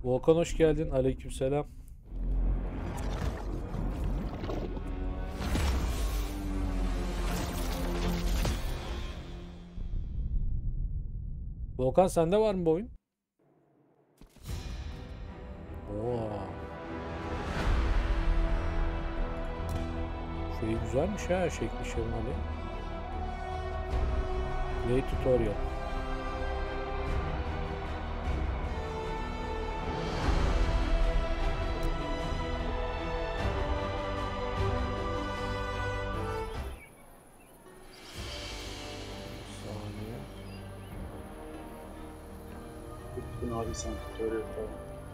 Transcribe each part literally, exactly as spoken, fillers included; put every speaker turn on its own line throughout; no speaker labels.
Volkan hoş geldin. Aleykümselam. Volkan sende var mı bu oyun? Oo. Şey güzelmiş ha, şekli şemali. Play tutorial. Saniye.
Abi sen tutorial falan.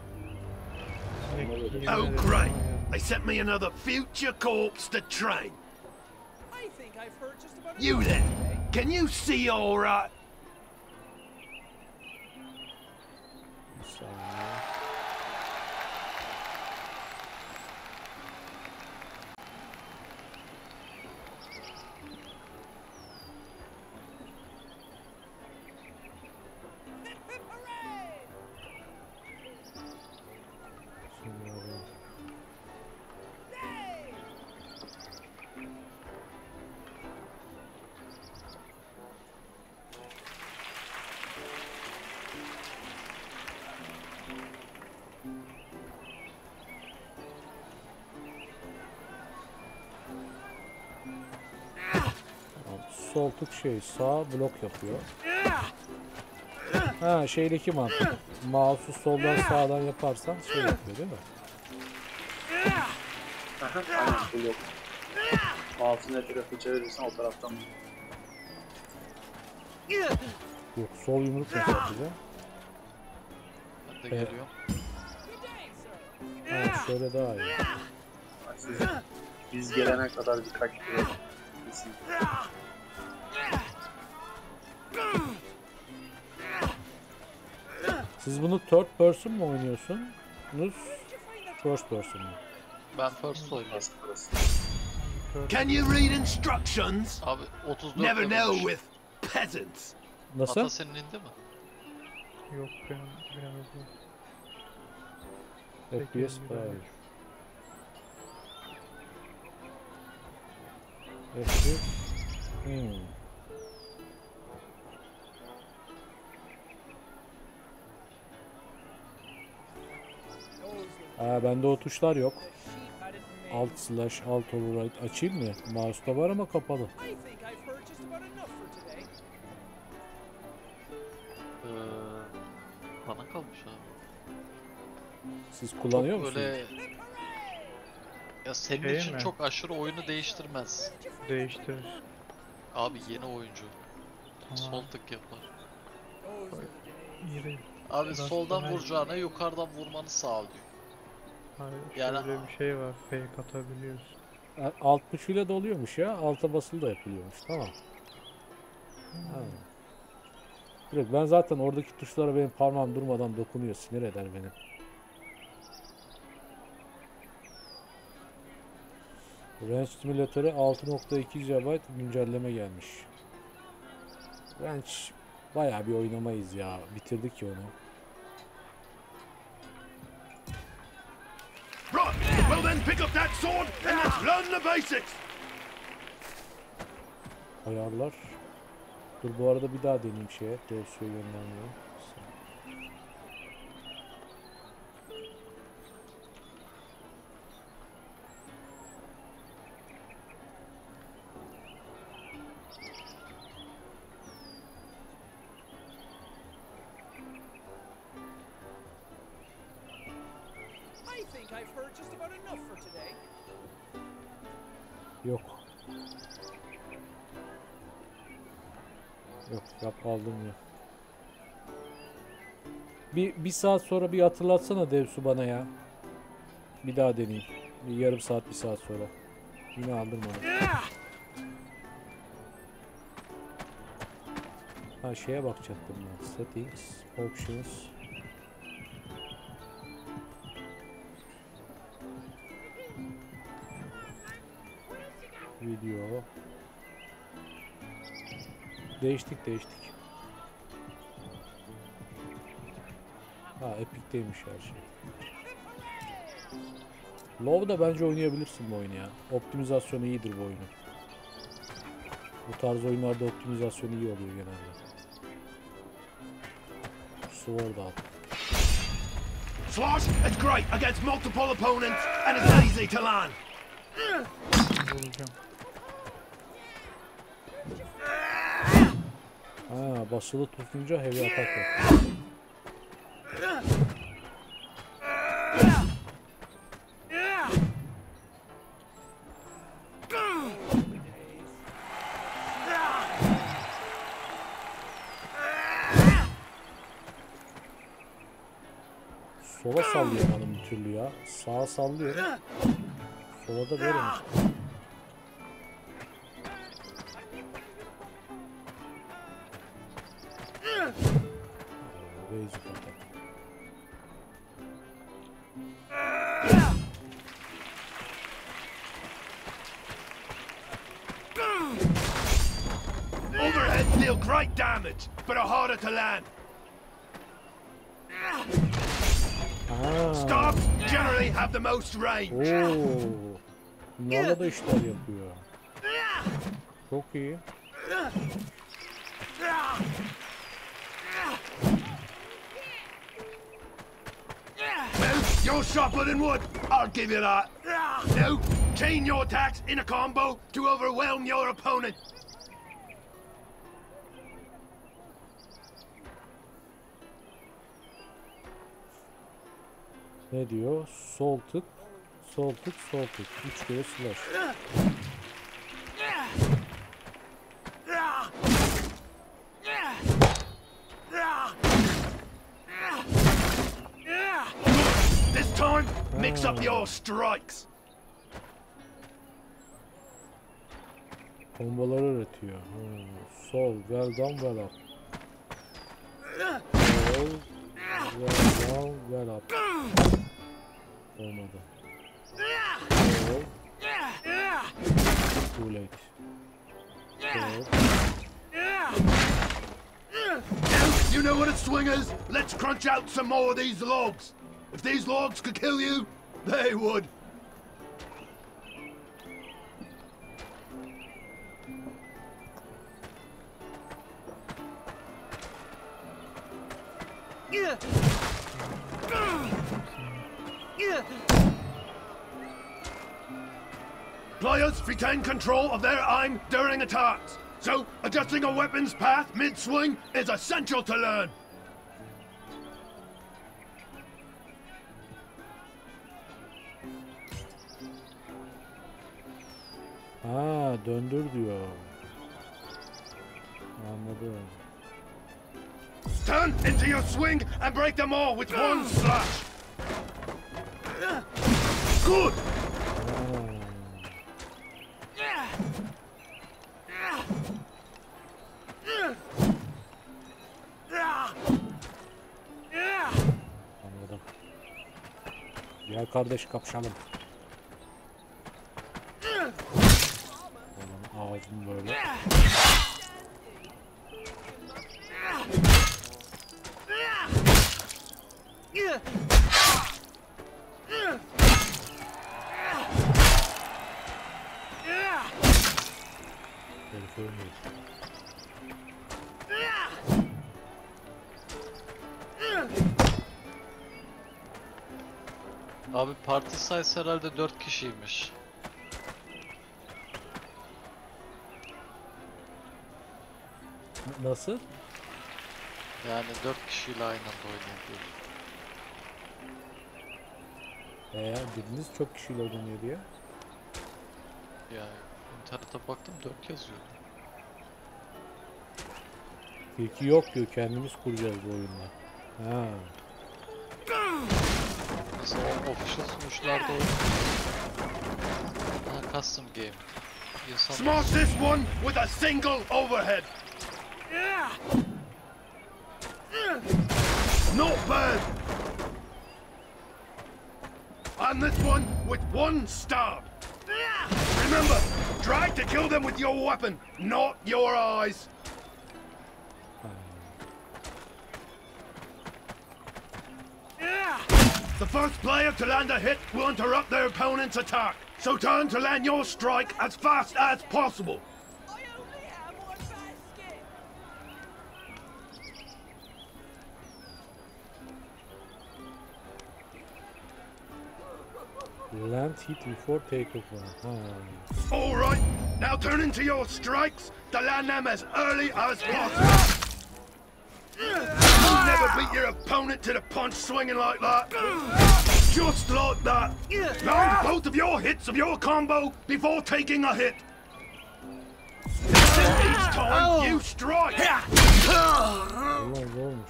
Oh, great! They sent me another future corpse to train.
I think I've heard just about
You
enough
then,
today.
can you see all right?
Bir saniye.
Hip hip hooray!
Şimdi alayım.
Yay!
Tamam, sol tık şey sağ blok yapıyor. Ha şeydeki mantık. Mouse'u soldan sağdan yaparsan şey yapıyor değil mi?
Aha, aynen bu yok. Mouse'un ne tarafı çevirirsen o taraftan.
Yok, sol yumruk nasıl yapacağım?
Ben de
Evet.
geliyorum.
Good day, sir.
Ha şöyle daha iyi.
Bak siz, biz gelene kadar birkaç kere kesin.
Siz bunu third person mu oynuyorsunuz? First person mu?
Ben first oynuyorum.
Nasıl burası?
Can you read instructions?
Abi otuz dört
Never know
levelmiş.
with peasants.
Nasıl?
Ata senin indi mi?
Yok benim biraz yok.
F P S hayır. F P S. Hmm. Aa, bende o tuşlar yok.
The sheep had it made.
Alt slash alt override açayım mı? Mouse'da var ama kapalı.
I think I've heard just about enough for today.
Ee, bana kalmış abi.
Siz kullanıyor
Çok
musunuz?
böyle... Ya senin
Şey
için
mi?
çok aşırı oyunu değiştirmez.
Değiştirir.
Abi yeni oyuncu.
Tamam.
Sol tık yapar.
Those were the days.
İyi değil.
Abi
Biraz
soldan
daha-
vuracağına yukarıdan vurmanı sağlıyor.
Hayır,
Yani-
şöyle bir şey var. Fake atabiliyorsun.
Ha, alt tuşuyla da oluyormuş ya. Alta basılı da yapılıyormuş. Tamam. Ha. Direkt ben zaten oradaki tuşlara benim parmağım durmadan dokunuyor. Sinir eder beni. Range simülatörü altı nokta iki gigabayt güncelleme gelmiş. Range bayağı bir oynamayız ya. Bitirdik ya onu.
Right, well then pick up that sword and let's learn the basics.
Ayarlar. Dur bu arada bir daha deneyeyim şeye. D L C'ye göndermiyorum.
I think I've heard just about enough for today.
Yok. Yok yap aldım ya. Bir, bir saat sonra bir hatırlatsana Devsu bana ya. Bir daha deneyeyim. Bir yarım saat bir saat sonra. Yine aldım onu. Ha şeye bakacaktım ben. Settings, Options. Video. Değiştik değiştik. Ha Epic'teymiş her şey. Low'da bence oynayabilirsin bu oyunu ya. Optimizasyonu iyidir bu oyunun. Bu tarz oyunlarda optimizasyon iyi oluyor genelde. Sword al.
Slosh is great against multiple opponents and is easy to land.
Vuracağım.
Ha basılı tutunca heavy atak yap. Sola sallayamadım bir türlü ya. Sağa sallıyor. Sola da böyle mi? Basic atak.
Overheads deal great damage, but are harder to land.
Ha.
Scarps generally have the most range.
Oo. Bunlarla da işler yapıyor. Çok iyi.
Well, you're sharper than wood, I'll give you that. Now, chain your attacks in a combo to overwhelm your opponent.
Ne diyor? Sol tık, sol tık, sol tık. Üç kere slash.
This time, mix up your strikes.
Komboları öğretiyor. Ha. Sol, well down, well up. Sol, well down, well up. Olmadı. Sol. Too late. Sol.
Now, you know what a swing is? Let's crunch out some more of these logs. If these logs could kill you, they would. Players retain control of their aim during attacks, so adjusting a weapon's path mid-swing is essential to learn.
Ha, döndür diyor. Anladım.
Turn into your swing and break them all with one slash. Good!
Anladım. Gel kardeş kapışalım. Oğlum ağzım böyle. Herif ölmüyor.
Abi parti sayısı herhalde dört kişiymiş.
Nasıl?
Yani dört kişiyle aynı anda oynayabiliyoruz.
Eee biriniz çok kişiyle oynanıyor diye.
Yani internete baktım dört yazıyordu.
Peki yok diyor, kendimiz kuracağız bu oyunla. Ha.
Mesela o official sunucularda oynuyor. Ha, custom game. İnsan
Smash this one with a single overhead. Not bad. And this one with one stab. Remember, drag to kill them with your weapon, not your eyes. The first player to land a hit will interrupt their opponent's attack. So turn to land your strike as fast as possible.
I only have one basket.
Land hit before takeoff. Ha.
All right, now turn into your strikes to land them as early as possible. You'll never beat your opponent to the punch swinging like that. Just like that. Land both of your hits of your combo before taking a hit. Each time you strike.
Allah zormuş.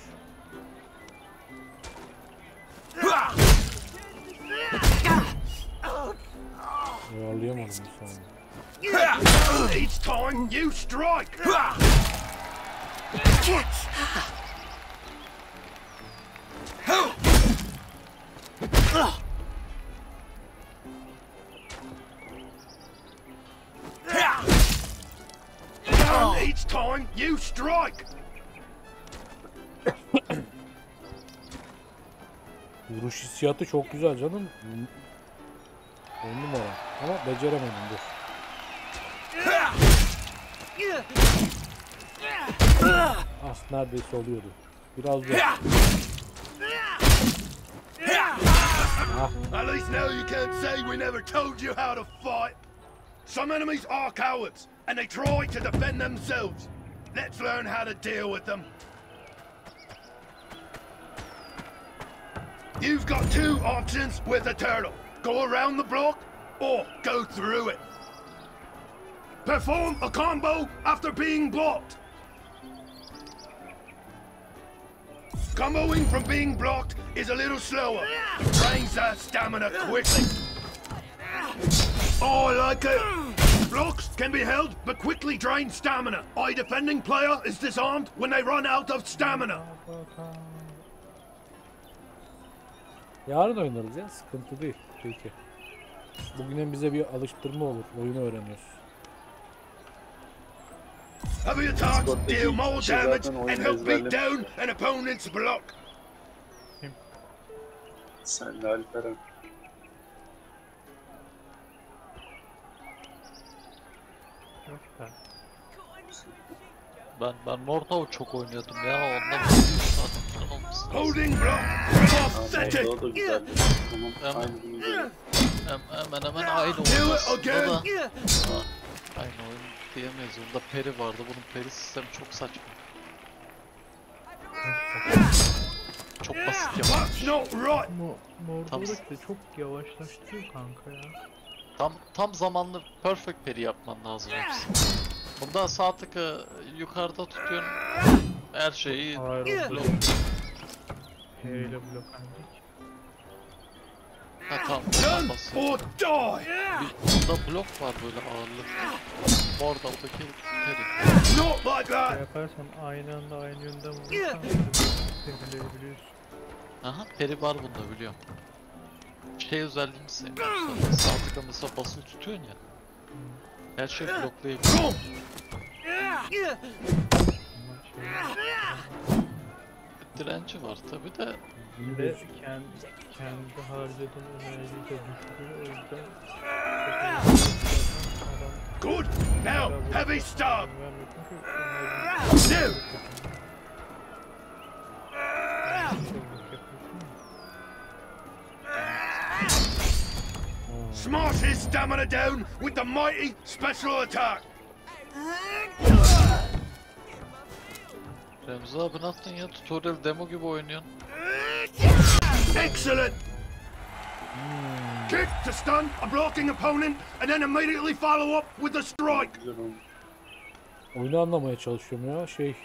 Ayarlayamadım bir saniye.
Each time you strike. Each time you strike.
Vuruş hissiyatı çok güzel canım. On numara. Ama beceremedim dur. Ah neredeyse oluyordu. Biraz da.
At least now you can't say we never told you how to fight. Some enemies are cowards, and they try to defend themselves. Let's learn how to deal with them. You've got two options with a turtle. Go around the block, or go through it. Perform a combo after being blocked. Comboing from being blocked is a little slower. It drains that stamina quickly. Oh, I like it. Blocks can be held, but quickly drain stamina. A defending player is disarmed when they run out of stamina.
Yarın oynarız ya, sıkıntı değil. Peki. Bugün hem bize bir alıştırma olur, oyunu öğreniyoruz.
Heavy attacks deal more
kişi
damage
zaten oyunu
and help beat
ezberlemiş.
down an opponent's block.
Sen de Alperen.
Yok be.
Ben ben Mordor çok oynuyordum ya ondan zaten olmasın.
Holding block. Pathetic.
O da güzel. Tamam,
Tamam.
aynı bunu görüyorum.
Hem, hemen hemen aynı
Do
oyun
it
aslında
again.
da. Ha, aynı oyun diyemeyiz. Onda peri vardı. Bunun peri sistemi çok saçma. Çok basit yapmış.
That's not right.
Mo
Tam-
Mordor'daki de çok yavaşlaştırıyor kanka ya.
Tam tam zamanlı perfect peri yapman lazım hepsi. Bunda sağ tıkı yukarıda tutuyorsun. Her şeyi
Hayır,
blok.
P ile blok hangi?
Ha tamam.
Done
basıyor.
or die.
Bir, bunda blok var böyle ağırlık. Mordor'daki peri.
Not like
Şey
that.
yaparsan aynı anda aynı yönden vurursan devrilebiliyorsun.
Aha peri var bunda biliyorum. Şey özelliğini sevmiyorum zaten. Sağ tıkla mesela basılı tutuyorsun ya. Her şey bloklayabiliyor.
Boom.
Ama şey
Direnci var tabi de.
bir de kendi, kendi harcadığın enerjiyi de düşürüyor o yüzden adam
Good. Now, heavy start.
vermiyor çünkü enerjiyi
New.
çabuk yapıyorsun ya.
Smash his stamina down with the mighty special attack.
Remzi abi ne yaptın ya? Tutorial demo gibi oynuyorsun.
Excellent. Kick to stun a blocking opponent and then immediately follow up with a strike.
Güzel olmuş.
Oyunu anlamaya çalışıyorum ya, şey...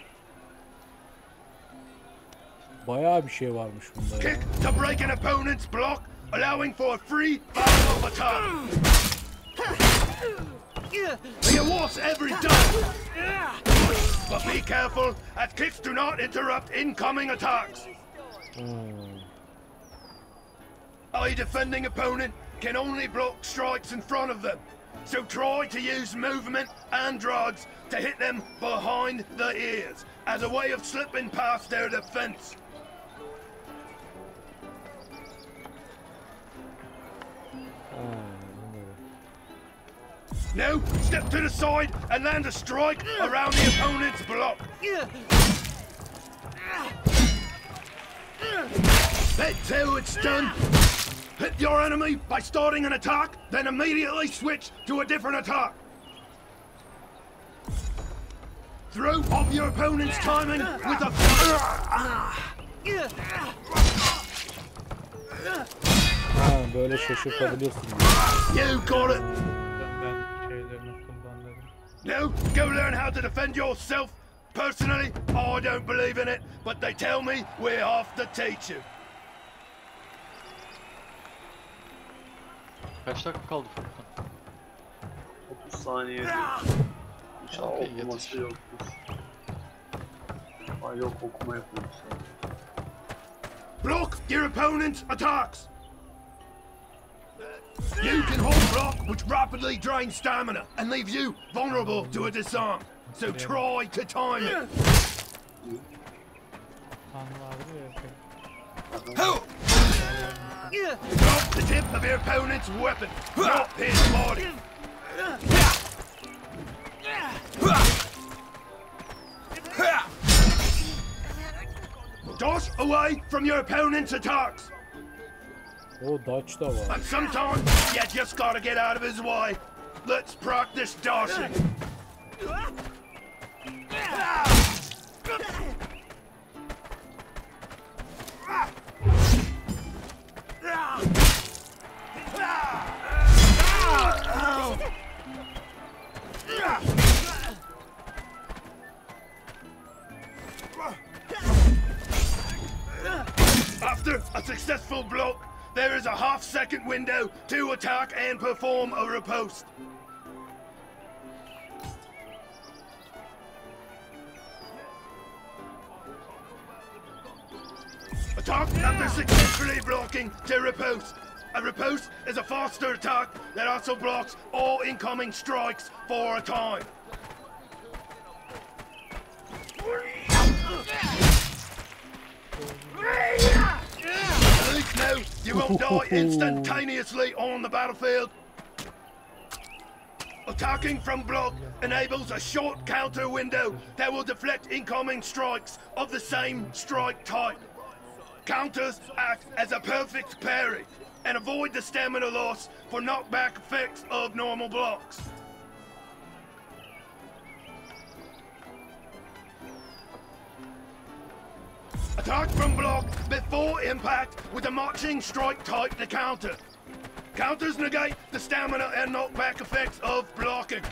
Bayağı bir şey varmış bunda ya.
Kick to break an opponent's block, allowing for a free follow-up attack. He awards every done. But be careful, as kicks do not interrupt incoming attacks.
Hmm.
A defending opponent can only block strikes in front of them, so try to use movement and drugs to hit them behind the ears as a way of slipping past their defense.
anladım.
Now, step to the side and land a strike around the opponent's block. That two, it's done. Hit your enemy by starting an attack, then immediately switch to a different attack. Throw off your opponent's timing with a...
Ha, böyle şaşırtabiliyorsun.
You got it.
Ben, ben şeylerini kullandım.
Now, go learn how to defend yourself. Personally, I don't believe in it, but they tell me we have to teach you.
Kaç dakika kaldı Furkan?
otuz saniye diyor. İnşallah
Okey,
okuması
yetişir.
yoktur. Ay yok, okuma yapıyoruz.
Block your opponent's attacks. You can hold block, which rapidly drains stamina and leaves you vulnerable to a disarm. So try to time it.
Kan vardı ya.
Drop the tip of your opponent's weapon, not his body. Dodge away from your opponent's attacks.
O Dutch da var.
And sometimes you just gotta get out of his way. Let's practice dodging. After a successful block, there is a half-second window to attack and perform a riposte. Attack after successfully blocking to riposte. A riposte is a faster attack that also blocks all incoming strikes for a time. At least now you won't die instantaneously on the battlefield. Attacking from block enables a short counter window that will deflect incoming strikes of the same strike type. Counters act as a perfect parry and avoid the stamina loss for knockback effects of normal blocks. Attack from block before impact with a marching strike type to counter. Counters negate the stamina and knockback effects of blocking.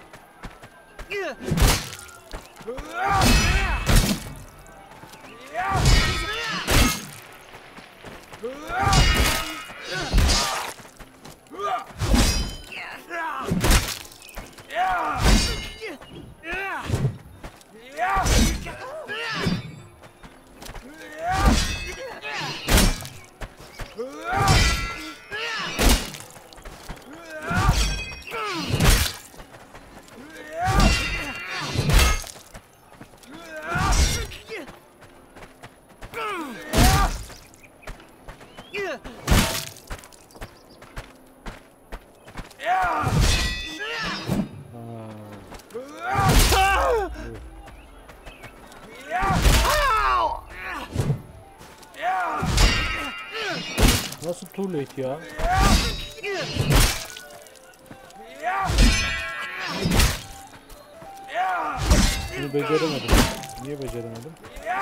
Nasıl too late ya? Bunu beceremedim. Niye beceremedim?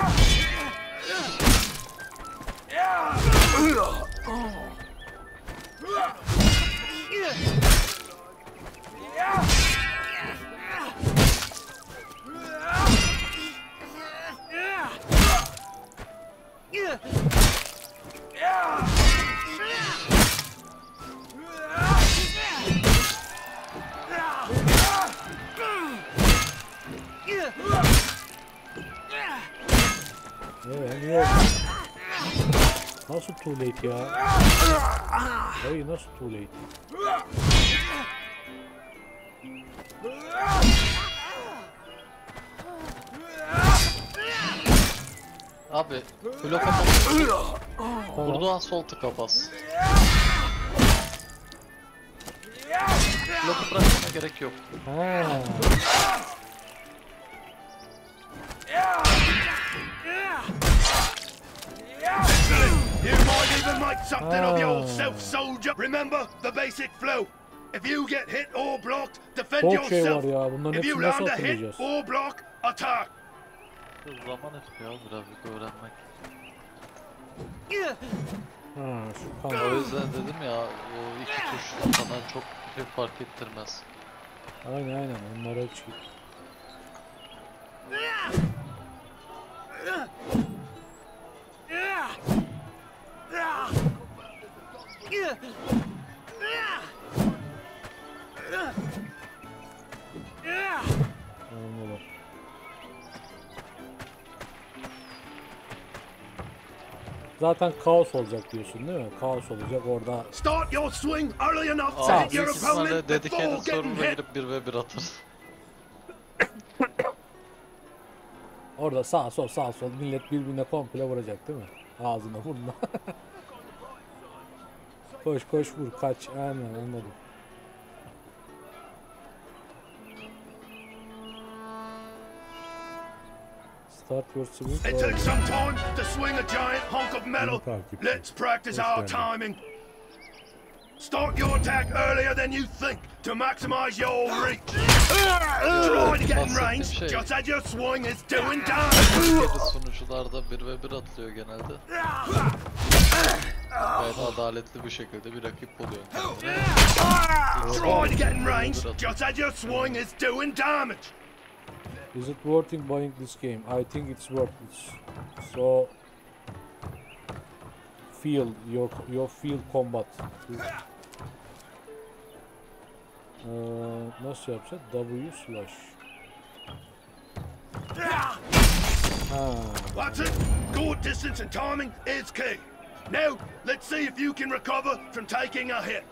Ee, niye oldu? Nasıl too late ya? Hayır, nasıl too late?
Abi bloka bas. Vurduğu an sol tıka bas. Sakın bırakmana gerek yok.
Ha.
You might even make something of
Ah.
yourself, soldier. Remember the basic flow. If you get hit or blocked, defend
Çok şey var
yourself.
ya. Bunların
If you
hepsini nasıl
land a hit
hatırlayacağız?
or block, attack.
Zaman istiyor birazcık öğrenmek.
Ha, şu
O
kan.
yüzden dedim ya o iki tuş sana çok bir fark ettirmez.
Aynen aynen. Onlara hiç... Olmalı. Zaten kaos olacak diyorsun değil mi? Kaos olacak orada.
Start your swing early enough to
Aa,
hit your
büyük ihtimalle
opponent before
dedicated
getting
server'a
hit.
girip bir ve bir atarız.
Orada sağ sol sağ sol millet birbirine komple vuracak değil mi? Ağzına burnuna. Koş koş vur kaç. Aynen anladım. Start your swing.
It takes some time to swing a giant hunk of metal.
Takip.
Let's practice
Hoş
our
geldin.
timing. Start your attack earlier than you think to maximize your reach. Try to get in
bahsettiğim
range
şey-
just as your swing is doing damage.
Geri sunucularda bir ve bir atılıyor genelde. Gayet adaletli bir şekilde bir rakip buluyor kendine.
Try to get in range just as your swing is doing damage.
Is it worth it buying this game? I think it's worth it. So field your your field combat. Ee, nasıl yapacağız? W slash. Ha.
That's it. Good distance and timing is key. Now, let's see if you can recover from taking a hit.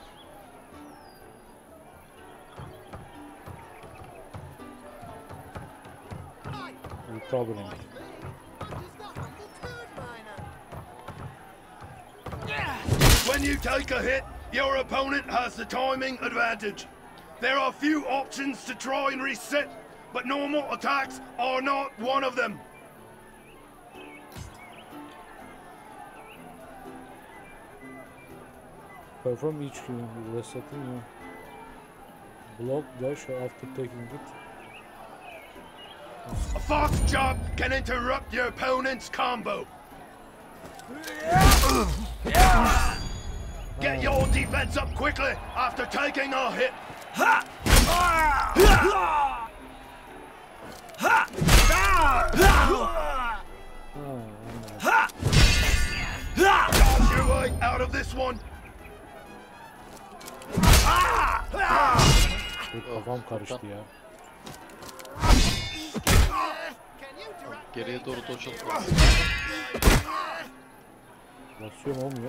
Recovering.
When you take a hit, your opponent has the timing advantage. There are few options to try and reset, but normal attacks are not one of them.
Perform each game resetting you. Block dash after taking it.
A fast jump can interrupt your opponent's combo. Get your defense up quickly after taking a hit. Dodge your way out of this one.
Dur, kafam karıştı ya.
Geriye doğru doçalım.
Basıyorum olmuyor.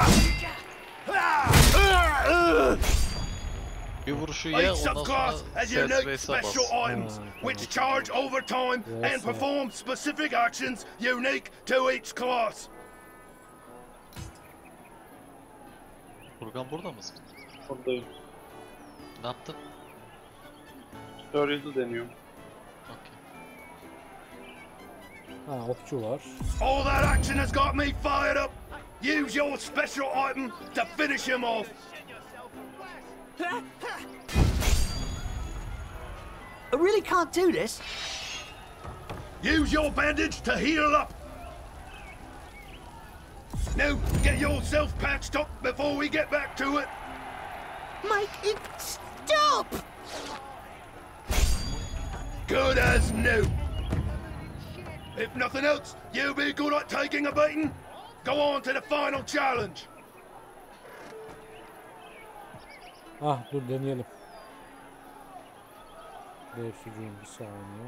Bir vuruşu ye
Each
ondan sonra
subclass has
S S
unique
V'ye bas.
special items, which charge over time
Yes,
and
sir.
perform specific actions unique to each class.
Furkan burada mısın?
Buradayım.
Ne yaptın?
Tutorial'ı deniyorum.
Okey.
Ha okçu var.
All that action has got me fired up. Use your special item to finish him off.
I really can't do this.
Use your bandage to heal up. Now, get yourself patched up before we get back to it.
Make it stop!
Good as new. If nothing else, you be good at taking a beating. Go on to the final challenge.
Ah dur deneyelim. Dev sucuğum bir saniye.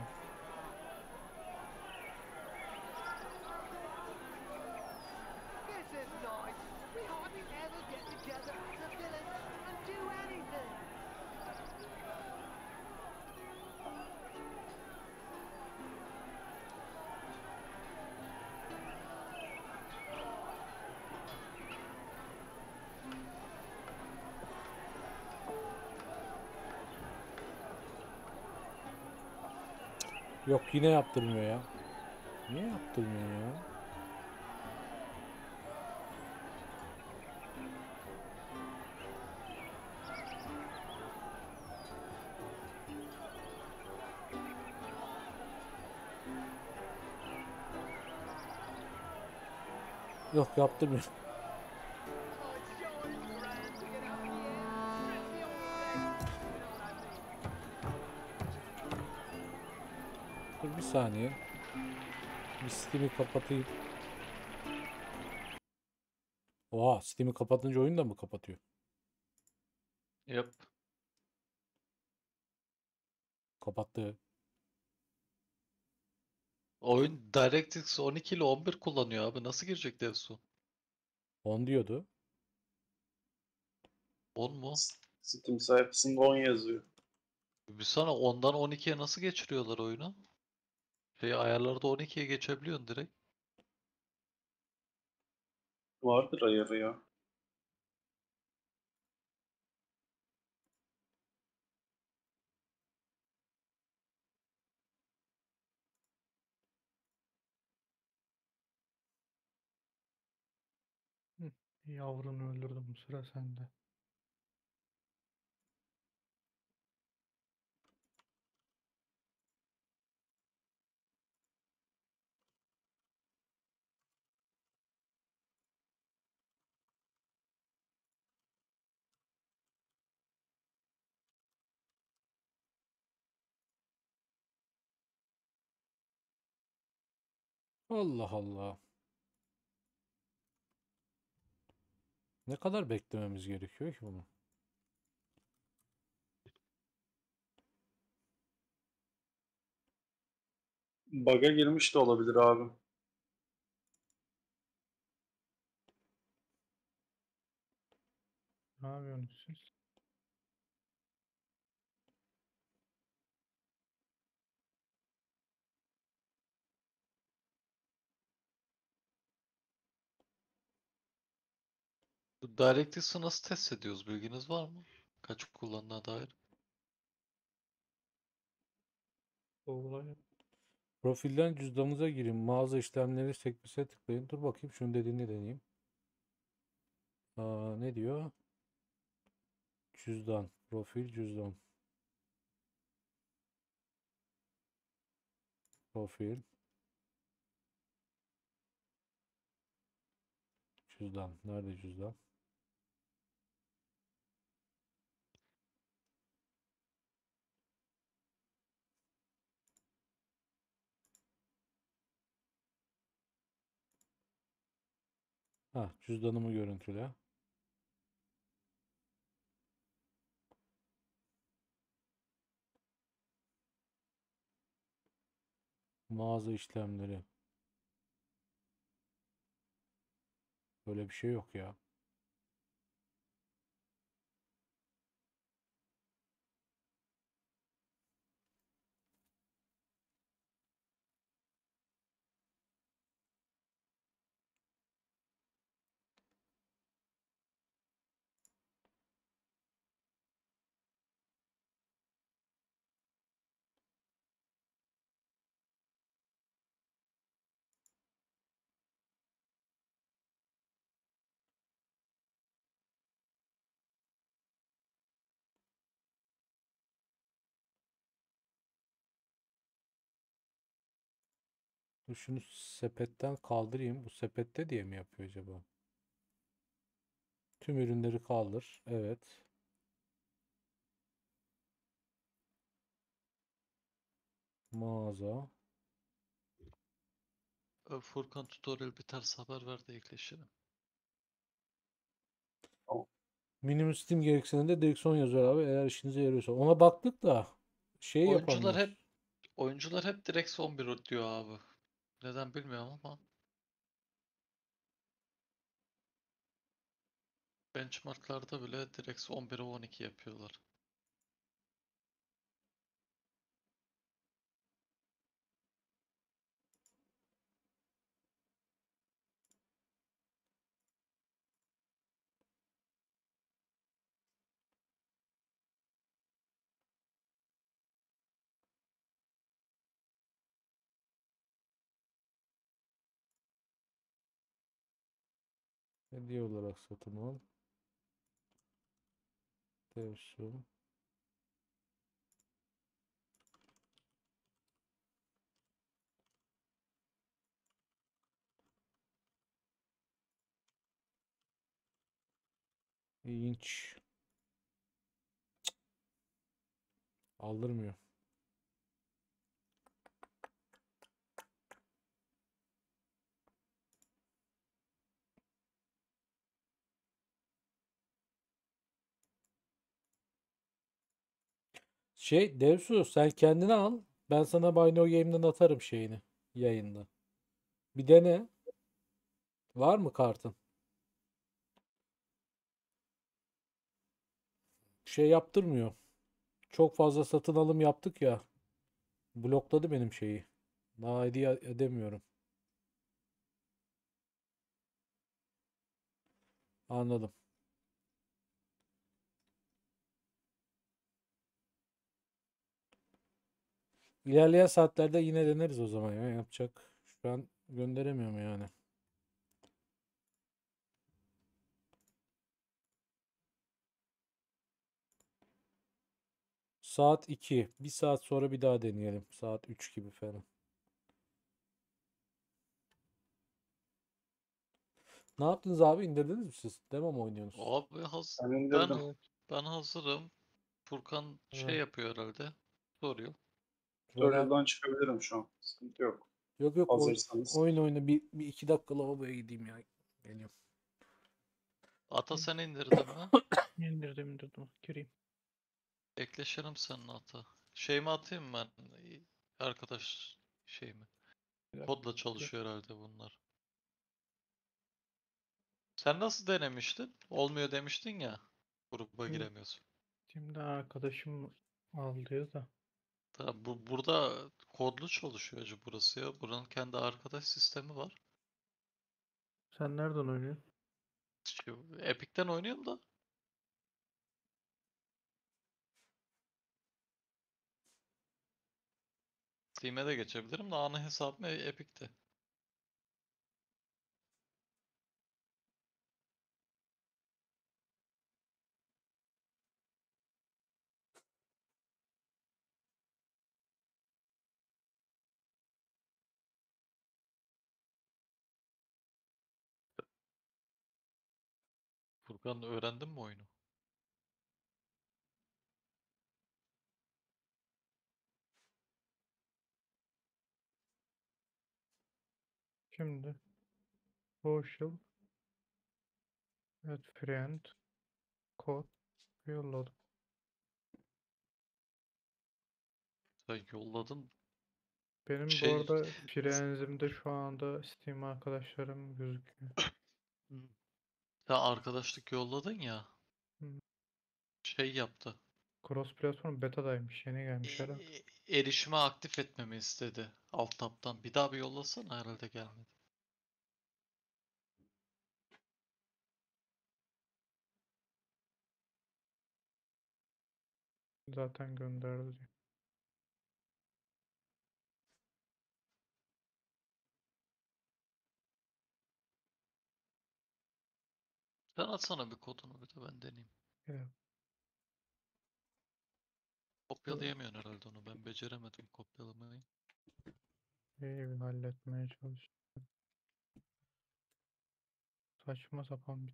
This is nice. We hardly ever get together as a village and do anything.
Yok yine yaptırmıyor ya. Niye yaptırmıyor ya? Yok yaptırmıyor.
Oh, it's sure is grand to get out here. Let me on set. You know what I mean?
Dur bir saniye. Bir Steam'i kapatayım. Oha, Steam'i kapatınca oyunu da mı kapatıyor?
Yap.
Kapattı.
Oyun DirectX on iki ile on bir kullanıyor abi. Nasıl girecek Devsu?
on diyordu.
on mu?
Steam sayfasında on yazıyor.
Bir sana ondan on ikiye nasıl geçiriyorlar oyunu? Şey ayarlarda on ikiye geçebiliyorsun direkt.
Vardır ayarı ya.
Hı, yavrunu öldürdüm, sıra sende.
Allah Allah. Ne kadar beklememiz gerekiyor ki bunu?
Bug'a girmiş de olabilir abi.
Ne yapıyorsunuz siz?
Bu DirectX'i nasıl test ediyoruz bilginiz var mı? Kaç kullanına dair.
Olay
Profilden cüzdanınıza girin. Mağaza işlemleri sekmesine tıklayın. Dur bakayım şunu dediğini deneyeyim. Aa, ne diyor? Cüzdan. Profil cüzdan. Profil. Cüzdan. Nerede cüzdan? Ha, cüzdanımı görüntüle. Mağaza işlemleri. Böyle bir şey yok ya. Dur şunu sepetten kaldırayım. Bu sepette diye mi yapıyor acaba? Tüm ürünleri kaldır. Evet. Mağaza.
Ö, Furkan tutorial biterse haber ver de ekleşelim.
Minimum Steam gereksinimde direksiyon yazıyor abi. Eğer işinize yarıyorsa. Ona baktık da şey
Oyuncular
yapamıyoruz.
hep oyuncular hep direkt on bir diyor abi. Neden bilmiyorum ama benchmarklarda bile direkt on bire on iki yapıyorlar.
Hediye olarak satın al. Devsu. İlginç. Aldırmıyor. Şey Devsu sen kendine al. Ben sana Buy No Game'den atarım şeyini yayında. Bir dene. Var mı kartın? Şey yaptırmıyor. Çok fazla satın alım yaptık ya. Blokladı benim şeyi. Daha hediye edemiyorum. Anladım. İlerleyen saatlerde yine deneriz o zaman ya. Yapacak. Şu an gönderemiyorum yani. Saat iki. Bir saat sonra bir daha deneyelim. Saat üç gibi falan. Ne yaptınız abi? İndirdiniz mi siz? Demo mu oynuyorsunuz?
Abi haz
Ben
ben
indirdim.
ben hazırım. Furkan şey
Evet.
yapıyor herhalde. Soruyor.
Turan abi-
Tutorial'dan çıkabilirim şu an. Sıkıntı yok.
Yok yok oy-
Hazırsanız.
oyun oyna bir, bir iki dakika lavaboya gideyim ya. Geliyorum.
Ata sen indirdin mi?
İndirdim indirdim. Gireyim.
Ekleşirim senin ata. Şey mi atayım ben? Arkadaş şey mi?
Bir dakika.
Kodla çalışıyor herhalde bunlar. Sen nasıl denemiştin? Olmuyor demiştin ya. Gruba
Hı.
giremiyorsun.
Şimdi arkadaşım al diyor da.
Tabii bu, burada kodlu çalışıyor acı burası ya. Buranın kendi arkadaş sistemi var.
Sen nereden oynuyorsun?
Şu Epic'ten oynuyorum da. Steam'e de geçebilirim de ana hesabım E- Epic'te. Furkan öğrendin mi oyunu?
Şimdi social, evet, friend, kod yolladım.
Sen yolladın.
Benim bu
Şey
arada Friends'imde şu anda Steam arkadaşlarım gözüküyor.
sen arkadaşlık yolladın ya.
Hı.
Şey yaptı.
Cross platform beta'daymış. Yeni gelmiş herhalde.
E- erişime aktif etmemi istedi. Alt tab'tan. Bir daha bir yollasana herhalde gelmedi.
Zaten gönderdi diyor.
Sen atsana bir kodunu bir de ben deneyeyim.
Evet.
Kopyalayamıyorsun herhalde onu. Ben beceremedim kopyalamayı.
İyi bir halletmeye çalıştım. Saçma sapan bir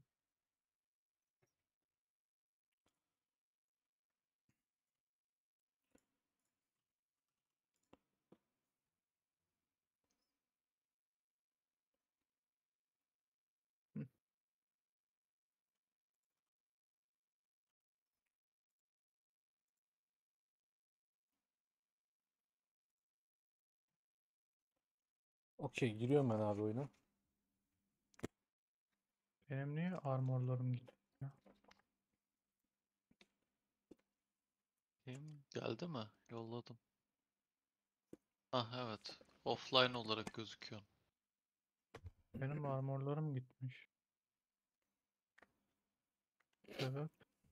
Hı.
Okey giriyorum ben abi oyuna.
Benim niye armorlarım gitti ya?
Bakayım, geldi mi? Yolladım. Ah evet. Offline olarak gözüküyor.
Benim armorlarım gitmiş. Sebep?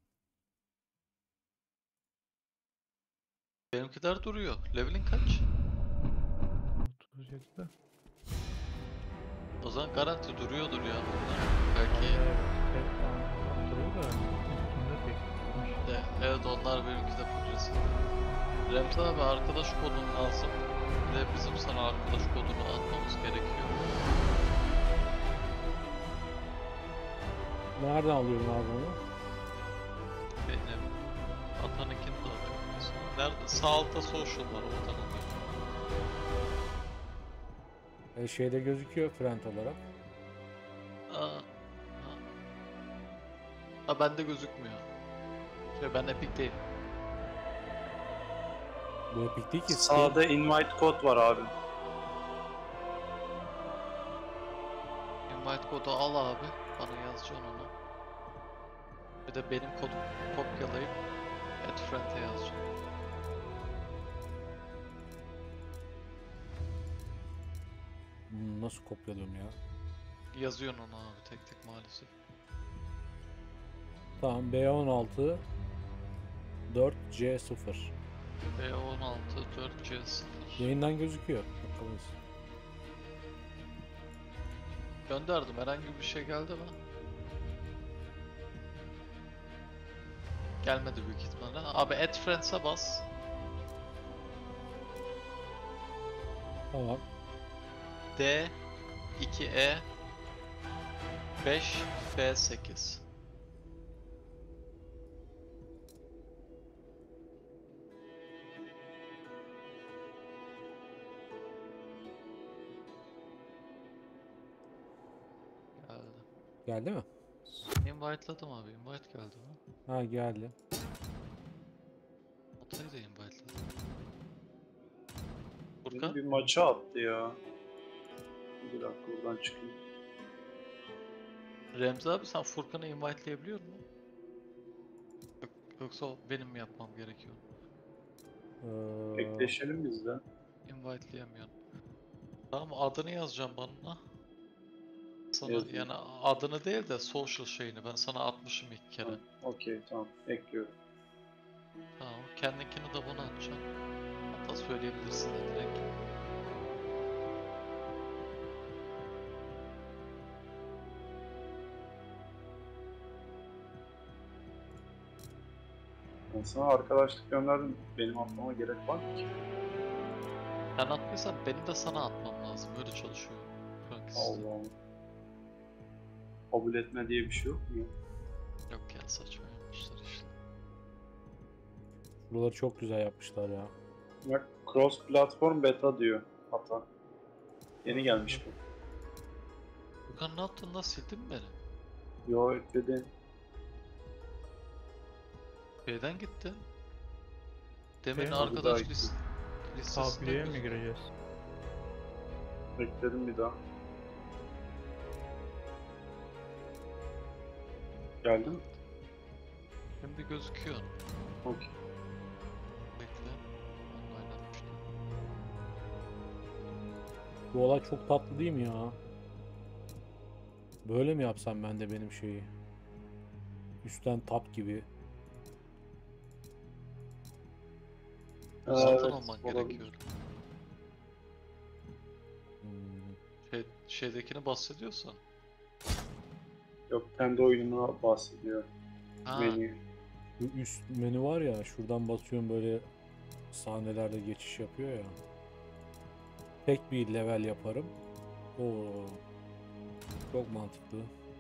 Benimkiler duruyor. Level'in kaç?
otuz yedi de.
O zaman garanti duruyordur ya bunlar. Belki
Evet, tek falan duruyor da üstünde pek tutmuş.
de, evet onlar benimki de full. Remzi abi arkadaş kodun lazım. Bir de bizim sana arkadaş kodunu atmamız gerekiyor.
Nereden alıyorum abi onu?
Benim atanınkini de atıyorsun. Nerede? Sağ altta social var, oradan alıyorum.
E, şeyde gözüküyor friend olarak.
Aa, ha. Ha bende gözükmüyor. Şey ben Epic değil.
Bu Epic değil ki.
Sağda invite kod var abi.
Invite kodu al abi. Bana yazacaksın onu. Bir de benim kodumu kopyalayıp add friend'e yazacaksın.
Hmm, nasıl kopyalıyorum ya?
Yazıyorsun onu abi tek tek maalesef.
Tamam, B on altı dört C sıfır.
B on altı dört C sıfır.
Yayından gözüküyor. Bakalım.
Gönderdim. Herhangi bir şey geldi mi? Gelmedi büyük ihtimalle. Abi add friends'e bas.
Tamam.
D iki E beş B sekiz. Geldi.
Geldi mi?
Invite'ladım abi. Invite geldi mi?
Ha, geldi.
Atayı da invite'ladım.
Beni
Furkan?
bir maça attı ya. Bir dakika buradan çıkayım.
Remzi abi sen Furkan'ı invite'layabiliyor musun? Yok, yoksa o benim mi yapmam gerekiyor?
Ee,
Bekleşelim biz de.
Invite'layamıyorum. Tamam adını yazacağım bana. Sana
Yazayım.
yani adını değil de social şeyini ben sana atmışım ilk kere.
Tamam, okey tamam. Ekliyorum.
Tamam kendinkini de bana atacağım. Hatta söyleyebilirsin de direkt.
Ben sana arkadaşlık gönderdim. Benim atmama gerek var mı ki?
Sen attıysan benim de sana atmam lazım. Böyle çalışıyor. Şu anki sistem.
Allah Allah. Kabul etme diye bir şey yok mu ya?
Yok ya saçma yapmışlar işte.
Buraları çok güzel yapmışlar ya.
Bak cross platform beta diyor hata. Yeni gelmiş bu.
Furkan ne yaptın lan sildin mi beni?
Yo ekledi.
B'den gitti. Demin
Şey,
arkadaş
bir daha
list listesinde
Tabliğe mi
gözüküyor.
gireceğiz?
Ekledim bir daha. Geldi mi?
Şimdi gözüküyor.
Okey.
Bekle. Online atmıştım.
Bu olay çok tatlı değil mi ya? Böyle mi yapsam ben de benim şeyi? Üstten tap gibi.
Zaten
Evet,
olman
olabilir.
gerekiyor.
Hmm.
Şey, şeydekini bahsediyorsan.
Yok kendi oyununa bahsediyor.
Ha,
Menü.
Bu üst menü var ya, şuradan basıyorum böyle sahnelerle geçiş yapıyor ya. Tek bir level yaparım. Oo. Çok mantıklı.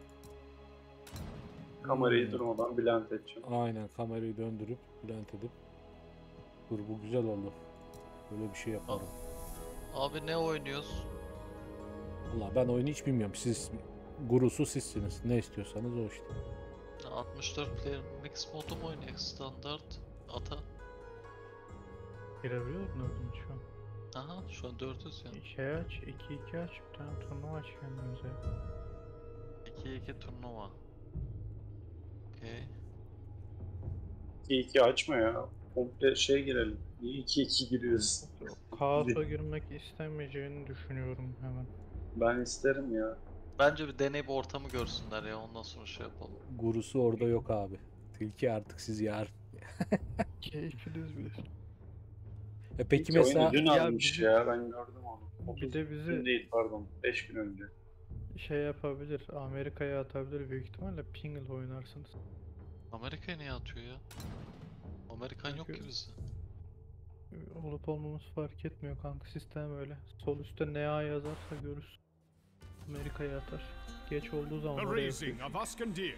Kamerayı
Hmm.
durmadan blend edeceğim.
Aynen, kamerayı döndürüp blend edip. Dur, bu güzel oldu. Böyle bir şey yaparım.
abi ne oynuyoruz?
Valla ben oyunu hiç bilmiyorum. Siz gurusu sizsiniz. Ne istiyorsanız o işte.
altmış dört player mix modu mu oynuyor? Standart ata.
Girebiliyor musun şu an?
Aha şu an dördüz ya.
Şey aç, iki iki aç, bir tane turnuva aç kendimize.
iki iki turnuva. Okey.
iki iki açma ya. Komple şey girelim. Niye iki iki giriyoruz?
Kaos'a girmek istemeyeceğini düşünüyorum hemen.
Ben isterim ya.
Bence bir deneyip ortamı görsünler ya ondan sonra şey yapalım.
Gurusu orada yok abi. Tilki artık siz yarın.
Keyfiniz bilir.
E peki
İlk oyunu
mesela
dün
Ya
almış
bizi-
ya. Ben gördüm onu.
Bir de bizi
Dün değil pardon. beş gün önce.
şey yapabilir. Amerika'ya atabilir büyük ihtimalle. Pingle oynarsınız.
Amerika'ya niye atıyor ya? Amerikan yok ki
Çünkü-
bizde.
Olup olmamız fark etmiyor kanka. Sistem öyle. Sol üstte N A yazarsa görürsün. Amerika'ya atar. Geç olduğu zaman
The
oraya
raising
atıyor.
of Askendir.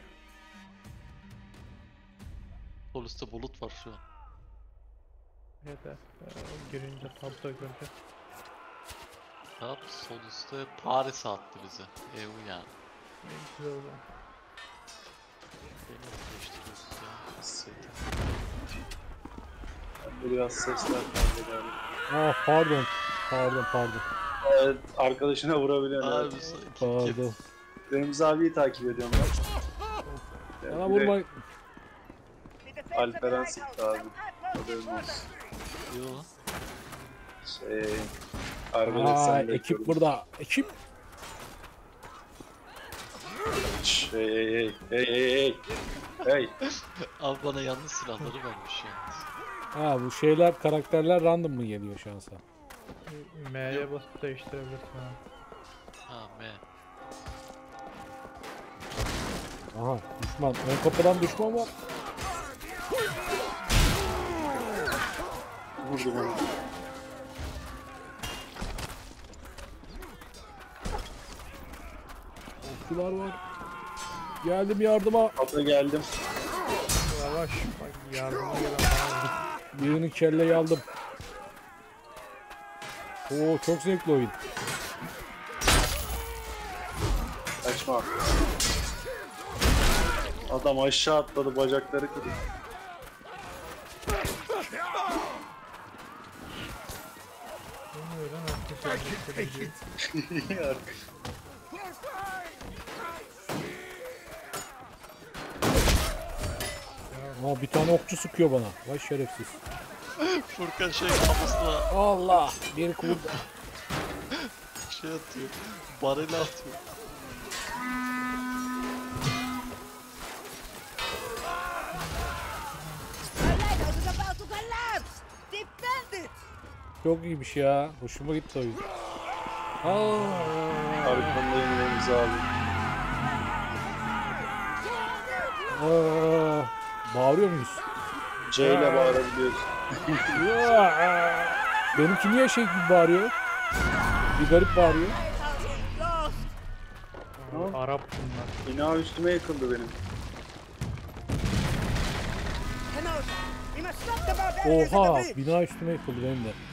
Sol üstte bulut var şu an.
Evet, evet. Ee, girince tabda göreceğiz.
Tamam, sol üstte Paris attı bize. E U yani.
En güzel o zaman.
Beni değiştiriyoruz ya. Seydi.
Biraz sesler kaldı galiba.
Ah pardon. Pardon pardon.
Evet, arkadaşına vurabiliyor.
Abi
Evet.
sanki
Pardon.
Remzi abiyi takip ediyorum ben.
Bana
Yani direkt
vurma.
Alperen sıktı abi. Haberin olsun.
Yo.
Şey... Arkadaş
Aa,
sen
ekip
bekliyorum.
burada. Ekip.
Şşş, Hey hey hey hey hey hey.
Abi bana yanlış silahları vermiş yalnız.
Ha bu şeyler karakterler random mı geliyor şansa?
M'ye basıp değiştirebilirsin ha.
Ha M.
Aha düşman. Ön kapıdan düşman var.
Vurdum onu.
Okçular var. Geldim yardıma.
Ata geldim.
Yavaş. Bak yardıma gelen bana vurdu.
Birini kelleyi aldım. Oo çok zevkli oyun.
Kaçma. Adam aşağı atladı, bacakları kırdı.
Bunu öyle nasıl yapabiliyor?
Arka-
Aa bir tane okçu sıkıyor bana. Vay şerefsiz.
Furkan şey kafasına
Allah. Bir kurdu.
şey atıyor. Bareli atıyor.
The lighthouse is about to collapse! Defend it!
Çok iyiymiş ya. Hoşuma gitti oyun. Aa.
Arkandayım Remzi abi.
Aa. Bağırıyor muyuz?
C ile bağırabiliyorsun.
Ya! Benimki niye şey gibi bağırıyor? Bir garip bağırıyor.
Lighthouse is lost!
Abi, Arap bunlar.
Bina üstüme yıkıldı benim.
Hinaus, we must stop the barbarians at
Oha!
the bridge!
Bina üstüme yıkıldı benim de.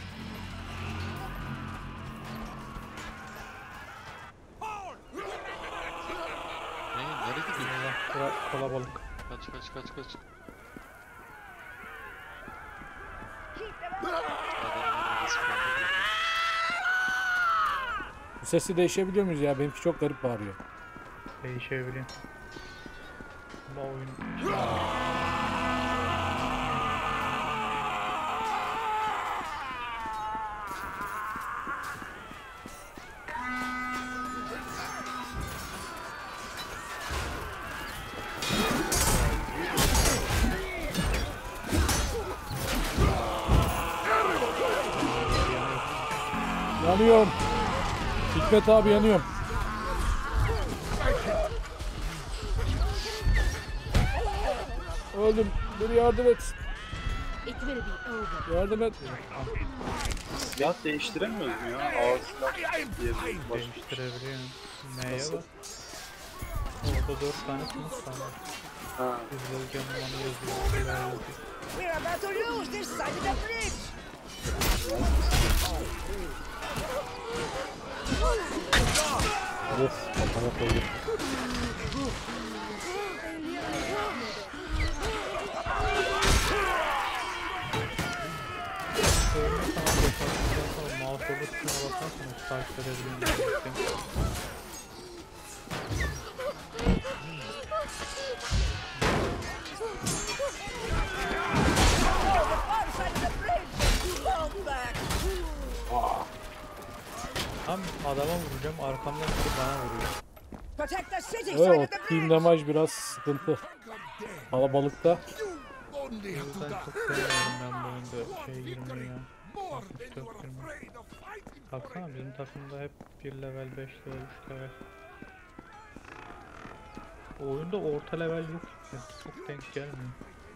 Ne? Nereye gidiyor?
Allah, bura kalabalık.
Kaç kaç kaç kaç.
Bu sesi değişebiliyor muyuz ya? Benimki çok garip bağırıyor.
Değişebiliyor. Bu oyun...
Yanıyorum. Hikmet abi yanıyorum. Öldüm. Bir yardım et.
It will be over.
Yardım et.
Silah değiştiremiyoruz mu ya? Ağır silah diye başka.
Değiştirebiliyor. M'ye
Nasıl?
bak. Orada dört tane sınıf var.
Ha.
Hızlı canlanma yazıyor. Silah yazıyor.
We're about to lose this side of the bridge!
Of kafama koydum.
Oyunu sana basarsan sonra mouse orada tuşuna basarsan takip edebiliyorsun.
Far side of the bridge! Fall back!
Tam adama vuracağım arkamdan biri bana vuruyor.
Protect the city side
Evet,
of the
team
bridge!
damage biraz sıkıntı. Kalabalıkta.
O yüzden çok sevmiyorum ben bu oyunda şey girmeyi ya. altmış dört girmeyi. Baksana bizim takımda hep bir level, beş level, üç level. Oyunda orta level yok. Ya, çok denk gelmiyor.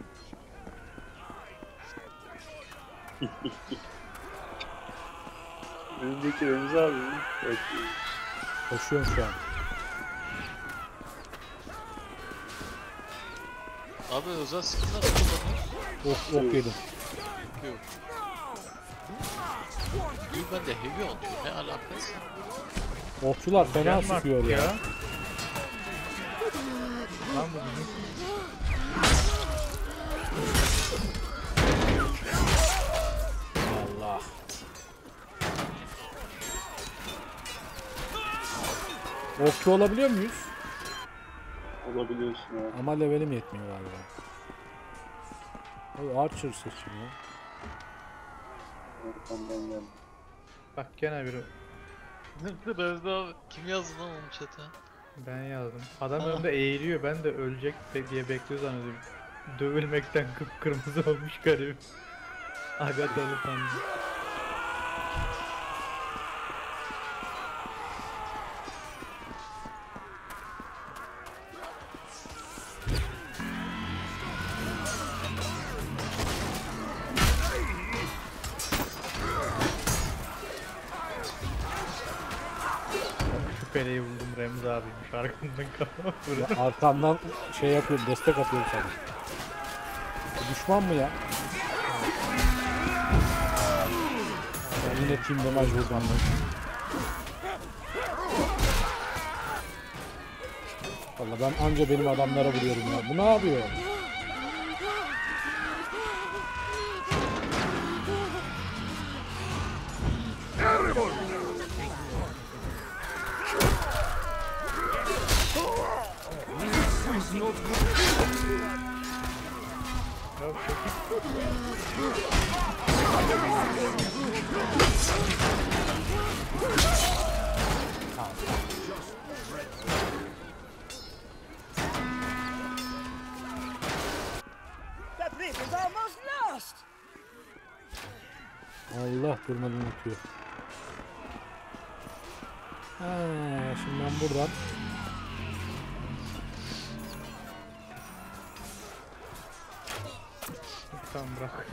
Önündeki Remzi abi mi? Evet.
Koşuyorum şu an.
Abi özel skinler kullanıyoruz.
Ok, ok yedim.
Yok. İyi ben de heavy atıyor. Ne alakası?
Okçular fena
Gelme
sıkıyor
artık
ya.
Lan bu bizim
Allah. Okçu olabiliyor muyuz?
Olabiliyorsun abi.
Ama levelim yetmiyor galiba. Abi Archer seçim ya.
Arkamdan geldi.
bak gene biri.
Nerede abi? Kim yazdı lan onu chat'e?
Ben yazdım. Adam
Ha.
önümde eğiliyor. Ben de ölecek be- diye bekliyor zannediyorum. Dövülmekten kıpkırmızı olmuş garip. Aga delikanlı. Şüpheliyi buldum, Remzi abiymiş arkamdan kafama vurdu.
Ya arkamdan şey yapıyorum, destek atıyorum sana. Bu düşman mı ya? Ben yine team damage vurdum ben. Valla ben anca benim adamlara vuruyorum ya. Bu ne yapıyor?
The bridge is almost lost.
Allah durmadan atıyor. Ha, şimdi ben buradan
Tamam bırak.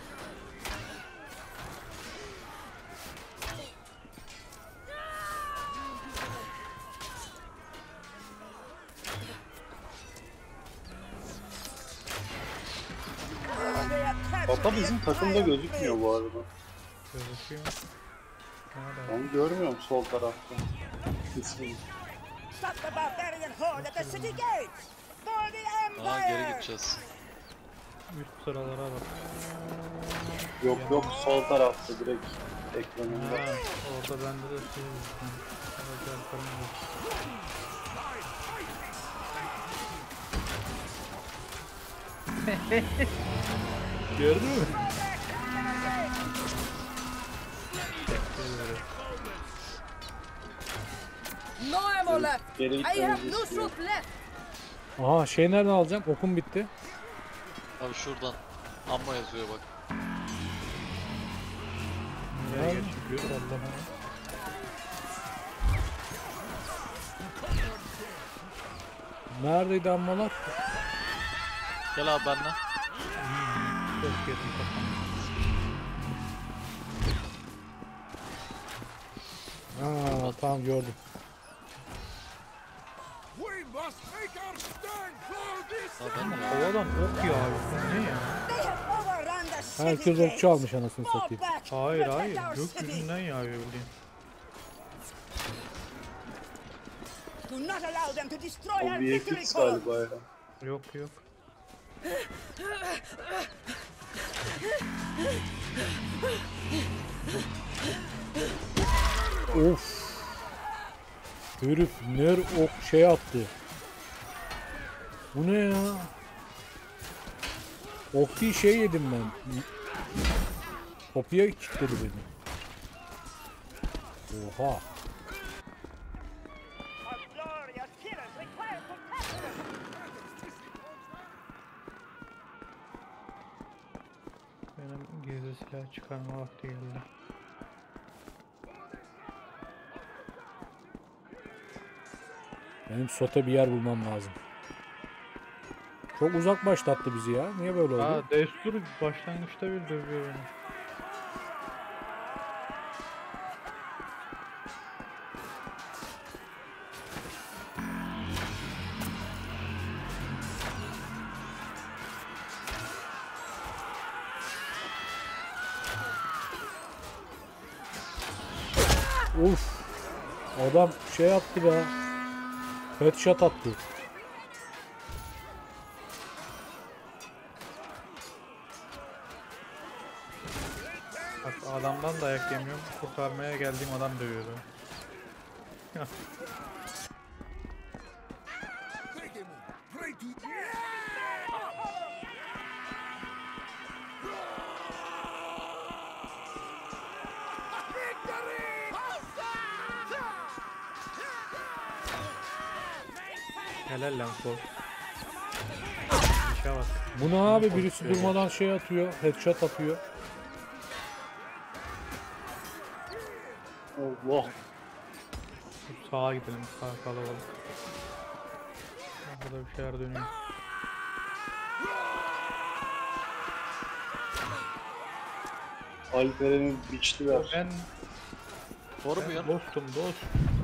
They attacked
Papa
the
bizim takımda
entire
gözükmüyor
bridge.
bu arada.
Gözüküyor. Nerede?
Ben görmüyorum sol tarafta. Kesin.
Stop the barbarian horde at the city gates. For the
Aa geri
empire.
gideceğiz.
Üst sıralara bak.
Yok yok sol tarafta direkt
Ha,
ekranında.
orada bende de şey var. Özel kırmızı. Gördün mü?
No ammo left.
Geri
I have
gitmemizi
no
istiyor.
soup left.
aha şey nereden alacağım? Okum bitti.
Abi şuradan. Amma yazıyor bak.
Nereye geçiyor Allah'ım.
Neredeydi ammalar?
Gel abi benimle.
Çok yedim kafam.
Aa, tamam gördüm.
We must make our stand for this.
Abi ben de.
Havadan ok yağıyor. Bu ne ya?
They have overrun the city
Herkes
gates.
okçu almış anasını
Fall
satayım.
back.
Hayır
Protect
hayır.
our city.
Gökyüzünden yağıyor bildiğin.
Do not allow them to destroy
O
our
V
victory
F X
call.
galiba ya.
Yok yok.
Of. Herif ner ok şey attı. Bu ne ya? Ok değil şey yedim ben. Kapıya kilitledi beni. Oha.
Our glorious killers require protection.
Benim gizli silah çıkarma vakti geldi.
Benim sota bir yer bulmam lazım. Çok uzak başlattı bizi ya. Niye böyle oldu?
Aa Destur başlangıçta bir dövüyor beni.
Uf. Adam şey attı be. Headshot attı.
Bak adamdan dayak yemiyorum. Kurtarmaya geldiğim adam dövüyor beni. Helal lan sol. İşe bak.
Bu ne abi? Birisi durmadan şey atıyor. Headshot atıyor.
Allah.
Sağa gidelim. Sağ kalabalık. Burada bir şeyler dönüyor.
Alperen'i biçtiler.
Ben,
Doğru mu
ben
ya?
dostum dost.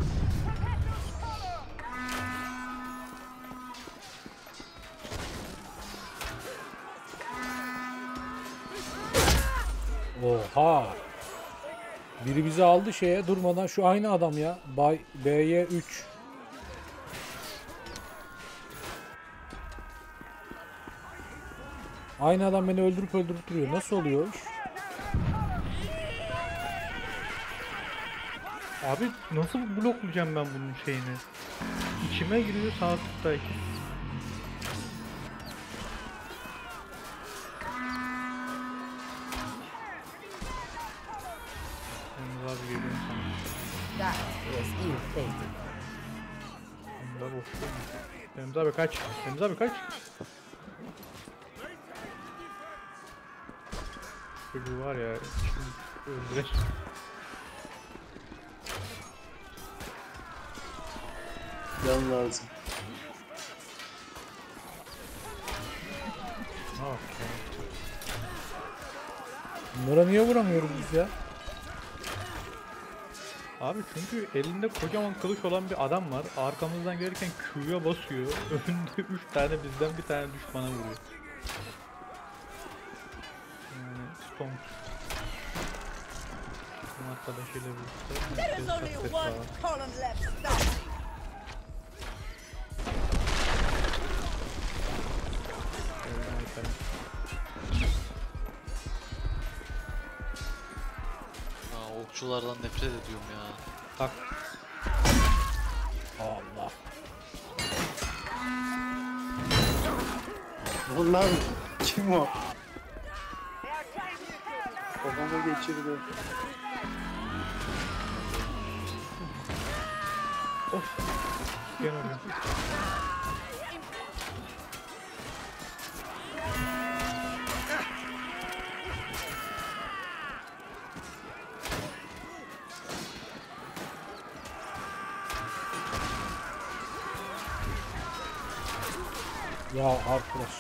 Oha. Biri bizi aldı şeye durmadan. Şu aynı adam ya. Bay B Y üç. Aynı adam beni öldürüp öldürüp duruyor. Nasıl oluyor o iş?
Abi nasıl bloklayacağım ben bunun şeyini? İçime giriyor sağ tıktayken. Emre abi geliyorum sana.
That is ill-fated.
Emre abi boşluyor mu? Emre abi kaç. Emre abi kaç. Çocuğu var ya. Şimdi öldürer.
Can lazım.
Okay.
Bunlara niye vuramıyoruz biz ya?
Abi çünkü elinde kocaman kılıç olan bir adam var. Arkamızdan gelirken Q'ya basıyor. Önünde üç tane bizden bir tane düşmana vuruyor. Yani stonk. Bu arkadaşıyla birlikte.
There is only
Herkes
one
taktik
column left. Stop.
sağ.
Ya okçulardan nefret ediyorum ya.
Tak.
Allah.
Ulan kim o? Kafama geçirdi.
Of. Gel oraya.
Ya arkadaş.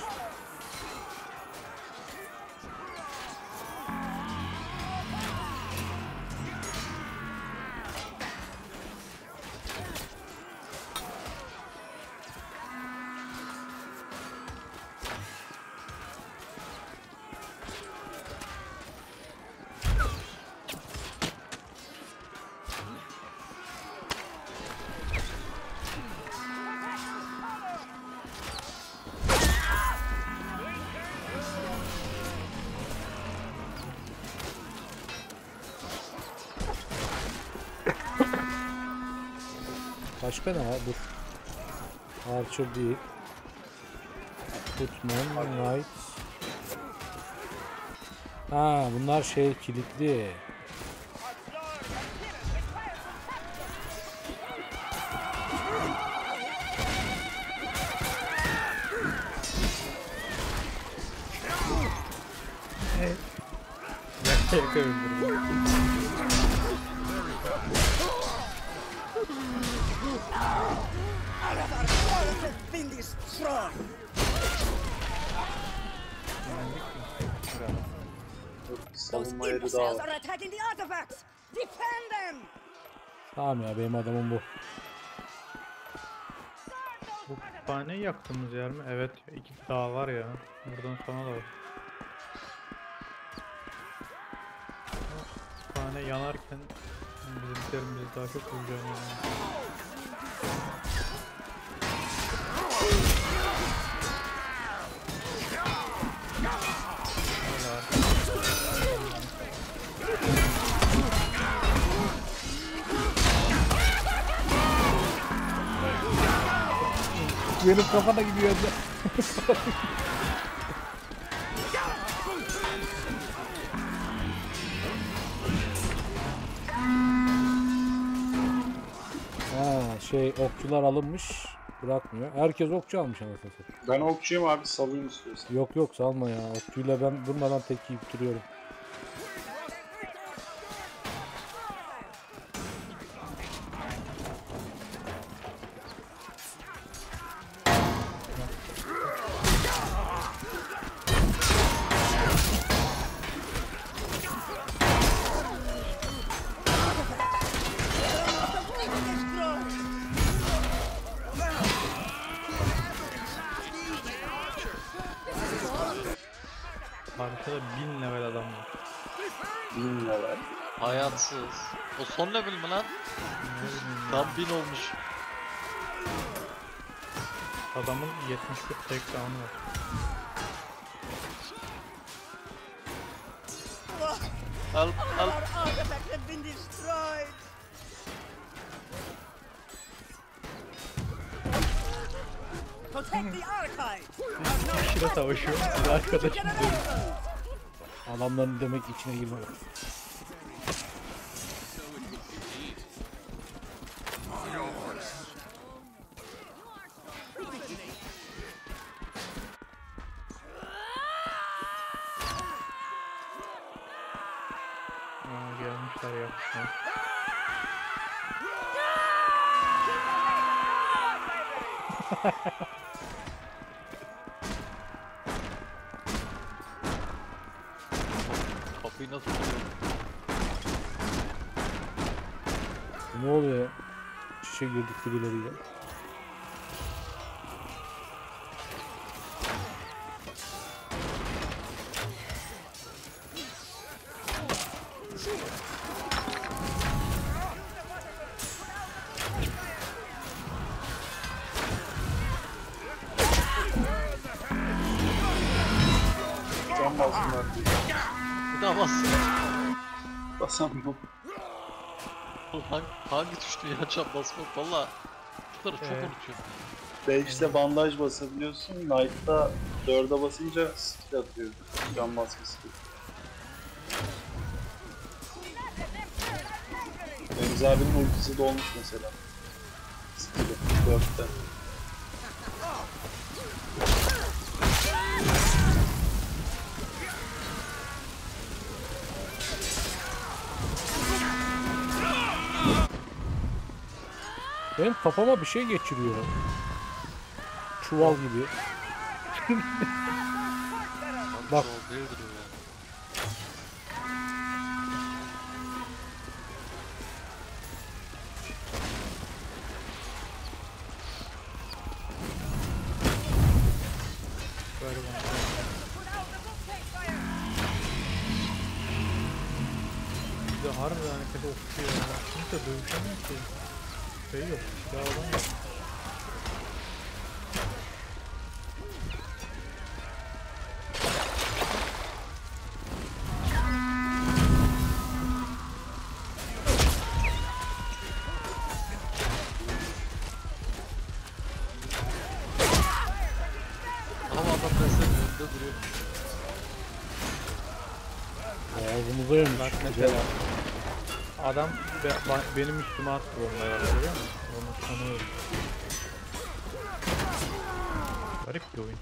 Başka ne var? Dur. Archer değil. Footman, Knight. Ha, bunlar şey kilitli.
Yaka yaka öldürüyor.
All of our forests have been destroyed. Those
Savunma yeri daha
imbeciles
var.
are attacking the artifacts. Defend them.
Tamam ya benim adamım bu.
Bu kütüphaneyi yaktığımız yer mi? Evet, iki daha var ya. Buradan sonra da var. Ama kütüphane yanarken bizimkilerimiz daha çok vuracağım yani.
Benim kafada gidiyor. Ha şey okçular alınmış. Bırakmıyor. Herkes okçu almış anasını satayım.
Ben okçuyum abi, salayım istiyorsan.
Yok yok salma ya. Okçuyla ben durmadan tek yiyip duruyorum.
Arkada bin level adam var.
Bin level.
Hayatsız. O son level mi lan? Tam bin olmuş.
Adamın yetmiş bir takedown'u var.
Help
Our
help.
artifacts have been destroyed. Protect the archive.
Bir kişiyle savaşıyor. Bir arkadaşım diyor.
Generations.
Adamların demek içine girmem.
Aa, gelmişler yapmışlar.
Kapıyı nasıl tutuyor?
Ne oluyor ya? Şişe girdik birileriyle.
Can basınlar diye.
Bir daha bas.
Basamıyorum.
Hangi, hangi tuştu ya can basmak? Valla tuşları çok
Evet.
unutuyorum.
beşte bandaj basabiliyorsun. Knight'ta dörde basınca skill atıyor. Can basma skill. Deniz abinin ultisi dolmuş mesela. Skill'i dörtte.
Benim kafama bir şey geçiriyor. Çuval gibi. Bak.
O değildir o ya.
Böyle bana. Bir de harbiden herkes okuyor ya. Kimse dövüşemiyor ki. Şey yok. Silah adam yok.
Ama adam resmen önünde duruyor.
Ağzımıza yemiş.
Bak mesela adam be, ba- benim üstüme attı onları görüyor musun? Onu tanıyorum. Garip bir oyun.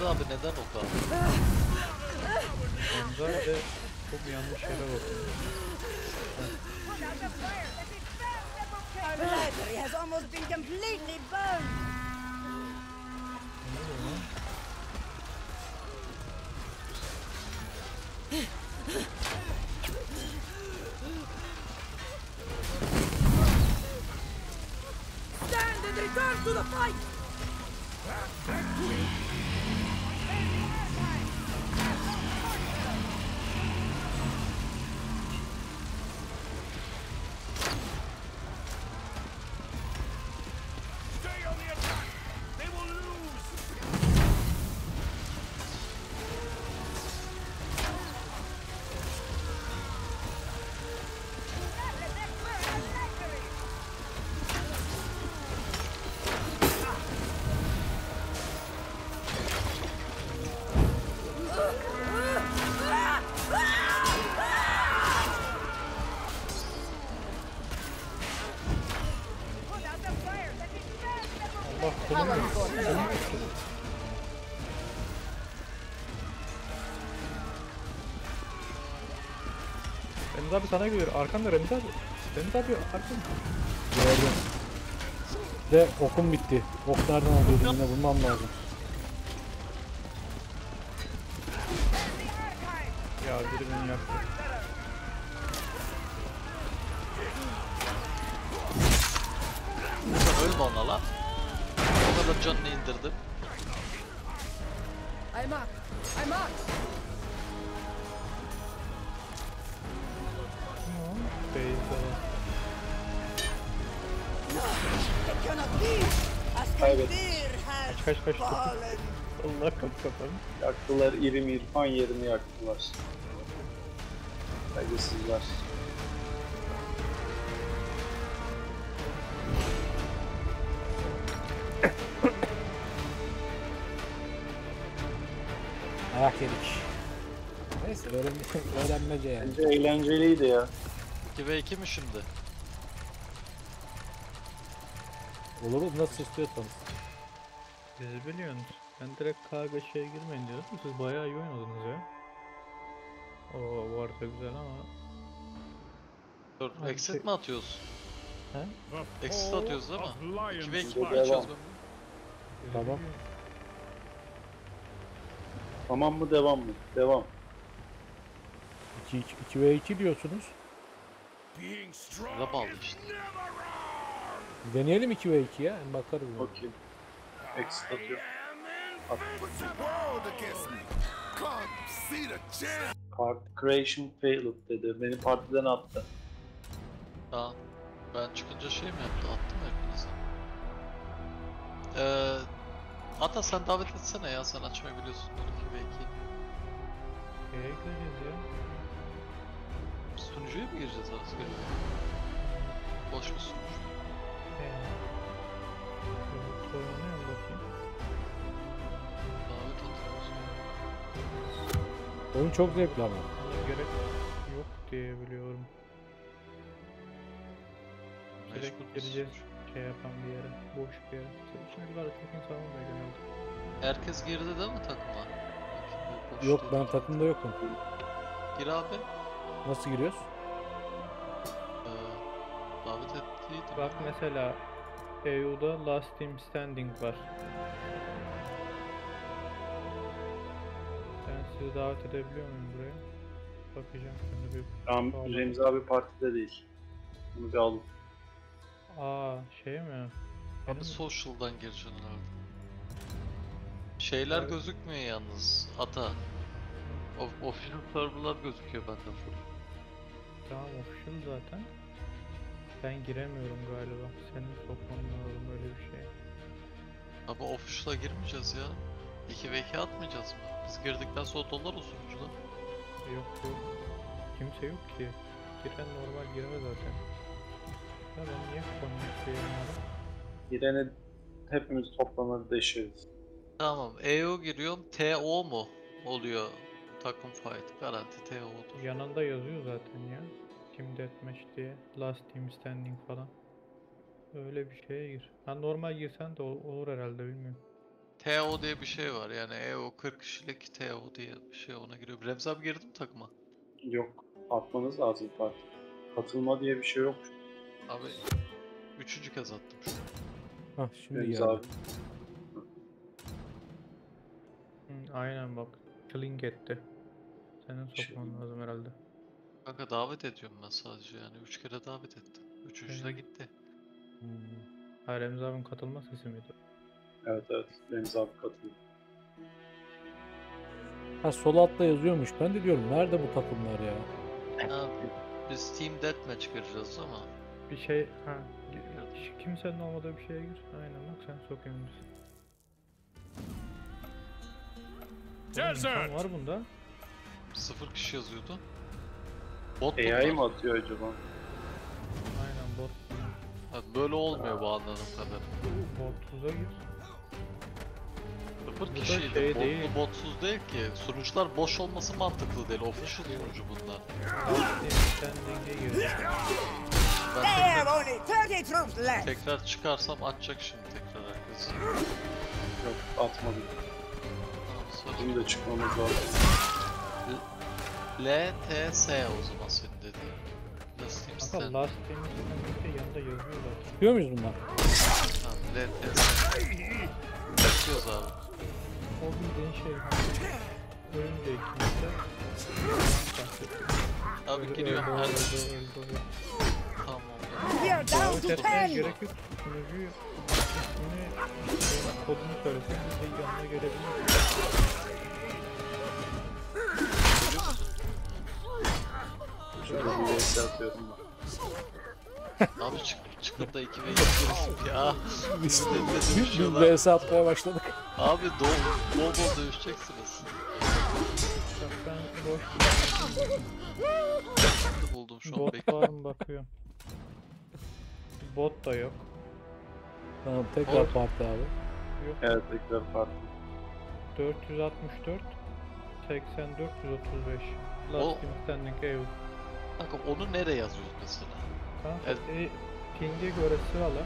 Remzi abi neden o kadar?
Onda bir de çok yanlış yere bakıyor.
Put out the fire! Let me burn the bouquet! Our library has almost been completely burned! Stand and return to the fight!
Stay on the attack! They will lose!
Put out the fire! Let me burn the bouquet!
Allah kolum yok. Remzi abi sana geliyor. Arkanda Remzi abi. Remzi abi arkanda.
Gördüm. De okum bitti. Ok nereden alıyordum yine bulmam lazım.
Ya biri beni yaktı.
Ölme ona lan. O kadar canını indirdim.
I'm up! I'm up!
Beyza.
It cannot be! Askandir has
Kaç kaç kaç.
fallen!
Allah kapı kapanı.
Yaktılar İrim İrfan yerini yaktılar. Saygısızlar.
Ayak yedik. Neyse öğren öğrenmece yani.
Bence eğlenceliydi ya.
iki ve iki mi şimdi?
Olur mu? Nasıl istiyorsanız.
Siz biliyorsunuz. Ben direkt kargaşaya girmeyin diyordum. Siz bayağı iyi oynadınız ya. Oo bu arada güzel ama.
Dur,
Abi
exit
şey-
mi atıyoruz?
He?
Exit atıyoruz değil mi? iki ve iki mi
Devam.
geçiyoruz?
Tamam.
Tamam mı devam mı? Devam.
iki ve iki diyorsunuz.
Being strong
Bize bağlı
is
işte.
never wrong!
Deneyelim iki ve iki ya. Bakarız. yani.
Okey. Exit atıyor. At.
Put the world against me! Come, see the champ!
Part creation failed dedi. Beni partiden attı.
Tamam. Ben çıkınca şey mi yaptı? Attım mı hepinizi? Eee... Hatta sen davet etsene ya, sen açmayı biliyorsun iki ve iki.
Şeye gireceğiz ya.
Sunucuya mı gireceğiz asker? Boş bir sunucu.
Ee, evet, oynanıyor mu bakayım?
Davet atıyoruz.
Oyun çok zevkli ama.
Buna gerek yok diye biliyorum. Direkt
Meşgul bir
gireceğiz
sunucu.
şey yapan bir yere. Boş bir yere. Tabii şimdi burada çok insan olmuyor genelde.
Herkes girdi değil mi takıma? Boş
Yok
değil.
ben takımda yokum.
Gir abi.
Nasıl giriyoruz?
Ee, davet ettiydim.
Bak mesela E U'da Last Team Standing var. Ben sizi davet edebiliyor muyum buraya? Bakacağım şimdi bir.
Tamam,
Tamam.
Remzi abi partide değil. Bunu bir alın.
Aa şey mi?
Abi
Benim-
social'dan gireceksin herhalde. Şeyler
Evet.
gözükmüyor yalnız. Ata. O, official server'lar gözüküyor bende full.
Tamam official zaten. Ben giremiyorum galiba. Senin sokman lazım böyle bir şey.
Ama official'a girmeyeceğiz ya. iki ve iki atmayacağız mı? Biz girdikten sonra dolar o sunucuda.
Yok yok. Kimse yok ki. Giren normal girer zaten. Ya ben niye connect diyemiyorum?
Girene hepimiz toplanır deşeriz.
Tamam. E O giriyorum. T O mu oluyor? Takım fight. Garanti T O'dur.
Yanında yazıyor zaten ya. Team Deathmatch diye. Last Team Standing falan. Öyle bir şeye gir. Ha normal girsen de ol- olur herhalde bilmiyorum.
T O diye bir şey var yani E O kırk kişilik T O diye bir şey ona giriyor. Remzi abi girdi mi takıma?
Yok. Atmanız lazım parti. Katılma diye bir şey yok.
Abi üçüncü kez attım şu an.
Hah şimdi
Remzi
geldi.
abi.
Hı, aynen bak. Cling etti. Senin sokman lazım herhalde.
Kanka davet ediyorum ben sadece yani üç kere davet ettim. Üçüncü de
Evet.
gitti.
Hmm.
Ha, Remzi abinin katılma sesi miydi?
Evet evet. Remzi abi katılıyor.
Ha sol altta yazıyormuş. Ben de diyorum nerede bu takımlar ya?
Abi biz Team Deathmatch gireceğiz ama
Bir şey ha gi- hiç kimsenin olmadığı bir şeye gir. Aynen bak sen sokayım biz.
Desert!
Var bunda.
sıfır kişi yazıyordu. Bot
A I
bunlar.
mı atıyor acaba?
Aynen bot.
Abi böyle olmuyor bu anladığım kadarıyla.
Botsuz'a gir.
Sıfır
da
kişiydi.
şey
Botlu
değil.
botsuz değil ki. Sunucular boş olması mantıklı değil. Official sunucu bunlar.
Standing'e gir.
Ben
They have
tekrar,
only thirty troops left.
tekrar çıkarsam açacak şimdi tekrar herkes.
Yok atmadım.
Tamam, söyle.
Bizim de çıkmamız lazım.
L T S o zaman senin dediğin. Last Team
Kanka
Stand.
last team'in standing'de yanında yazıyor zaten.
Çıkıyor muyuz bundan?
Tamam, L T S. Bekliyoruz abi.
O bildiğin şey hani ölünce ikimizde
Abi giriyorum.
Öldü,
Her...
öldü, öldü, öldü.
Tamam oldu.
We are down
Davet
to
etmeye
ten.
gerek yok. Sunucuyu ismini şey, kodunu söylesen biz de yanına gelebiliriz.
Şöyle bir vs atıyorum ben.
Abi çık, çıkıp da iki ve iki girişim ya.
Biz,
Birbirlerine
biz
dövüşüyorlar.
vs atmaya başladık.
Abi bol bol bol dövüşeceksiniz.
Bak ben boş
Şimdi buldum şu an
bot
bekliyorum.
var mı bakıyorum. Bot da yok.
Tamam tekrar
Olur.
parti abi.
Yok.
Evet tekrar parti.
dört yüz altmış dört seksen dört yüz otuz beş. Last
O-
team standing E U.
Kanka onu nereye yazıyoruz mesela?
Kanka
Evet.
e, ping'e göre sırala.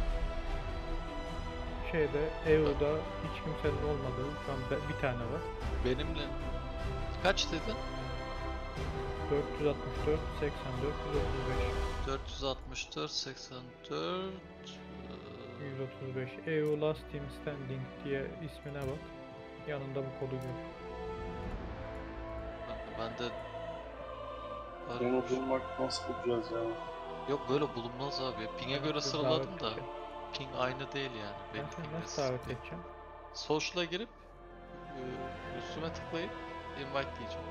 Şeyde E U'da hiç kimsenin olmadığı şu an be- bir tane var.
Benimle kaç dedin?
dört yüz altmış dört seksen dört yüz otuz beş.
dört yüz altmış dört seksen dört
yüz otuz beş. E U Last Team Standing diye ismine bak. Yanında bu kodu gör.
ben de
Onu bulmak nasıl bulacağız ya?
yok böyle bulunmaz abi. Ping'e göre
Davet
sıraladım da
edeceğim.
ping aynı değil yani.
Ben
Benim
seni
ping'le
nasıl davet
sizin ping.
edeceğim?
Social'a girip e, üstüme tıklayıp invite diyeceğim.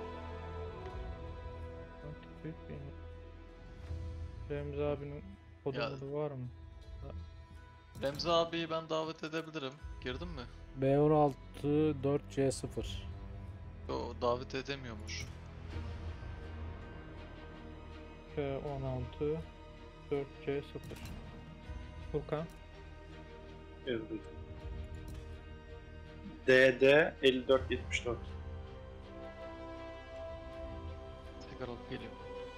Bak, büyük bir yer. Remzi abinin kodu
Ya-
modu var mı?
Remzi abiyi ben davet edebilirim. Girdin mi?
B on altı dört C sıfır.
O davet edemiyormuş.
F on altı dört C sıfır. Furkan.
Evet. D D elli dört yetmiş dört.
Tekrar alıp geliyorum.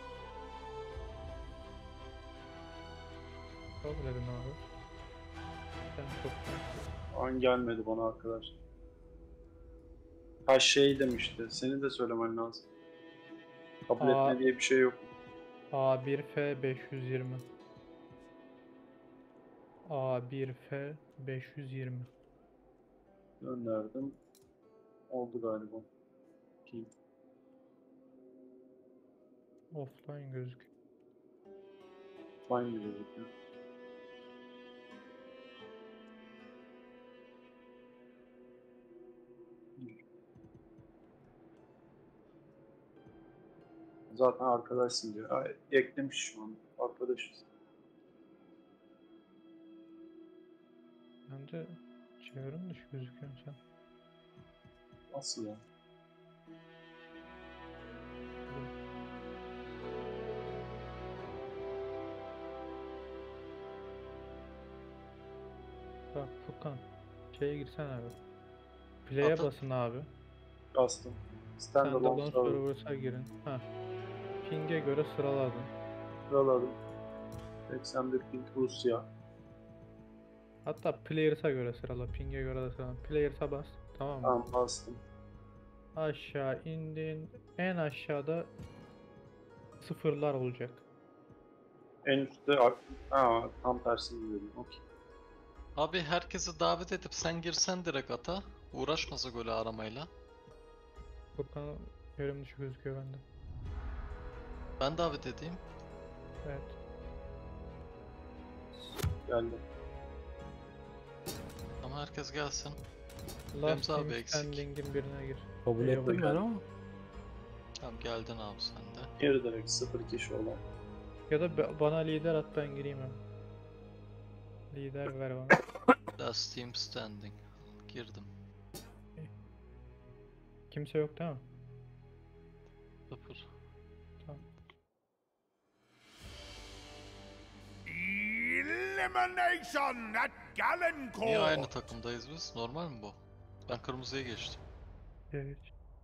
Kabul edin abi. Sen çok
An gelmedi bana arkadaş. Ha şey demişti. Senin de söylemen lazım. Kabul
Aa.
etme diye bir şey yok.
A bir F beş yüz yirmi. A bir F beş yüz yirmi.
Gönderdim. Oldu galiba. Ki
Offline gözüküyor.
aynı gözüküyor. Zaten arkadaşsın diyor. Ha, eklemiş şu an. Arkadaşız.
Bence çevrim dışı gözüküyorsun sen.
Nasıl ya?
Bak Furkan. Şeye girsene abi. Play'e
Atıl-
basın abi.
Bastım. Standalone
Standalone
server.
Servers'a girin. Ha. Ping'e göre sıraladın.
Sıraladım. seksen bir ping Rusya.
Hatta players'a göre sırala, ping'e göre de sırala. Players'a bas. Tamam mı?
Tamam bastım.
Aşağı indin. En aşağıda sıfırlar olacak.
En üstte ak- ha, tam tersini dedim. Okey.
Abi herkesi davet edip sen girsen direkt ata. Uğraşmasak öyle aramayla.
Furkan yerim dışı gözüküyor bende.
Ben davet edeyim.
Evet.
Geldi.
Ama herkes gelsin.
Last
Remzi abi
Team
eksik.
Standing'in birine gir.
Kabul
Eyvallah.
ettim ben ama.
Tamam geldin abi sen de.
Geri direkt sıfır kişi olan.
Ya da ba- bana lider at, ben gireyim hemen. Lider ver bana.
Last team standing. Girdim.
Kimse yok değil mi?
Sıfır.
Tamam.
Elimination at Gallencourt!
Niye aynı takımdayız biz? Normal mi bu? Ben kırmızıya geçtim.
Evet.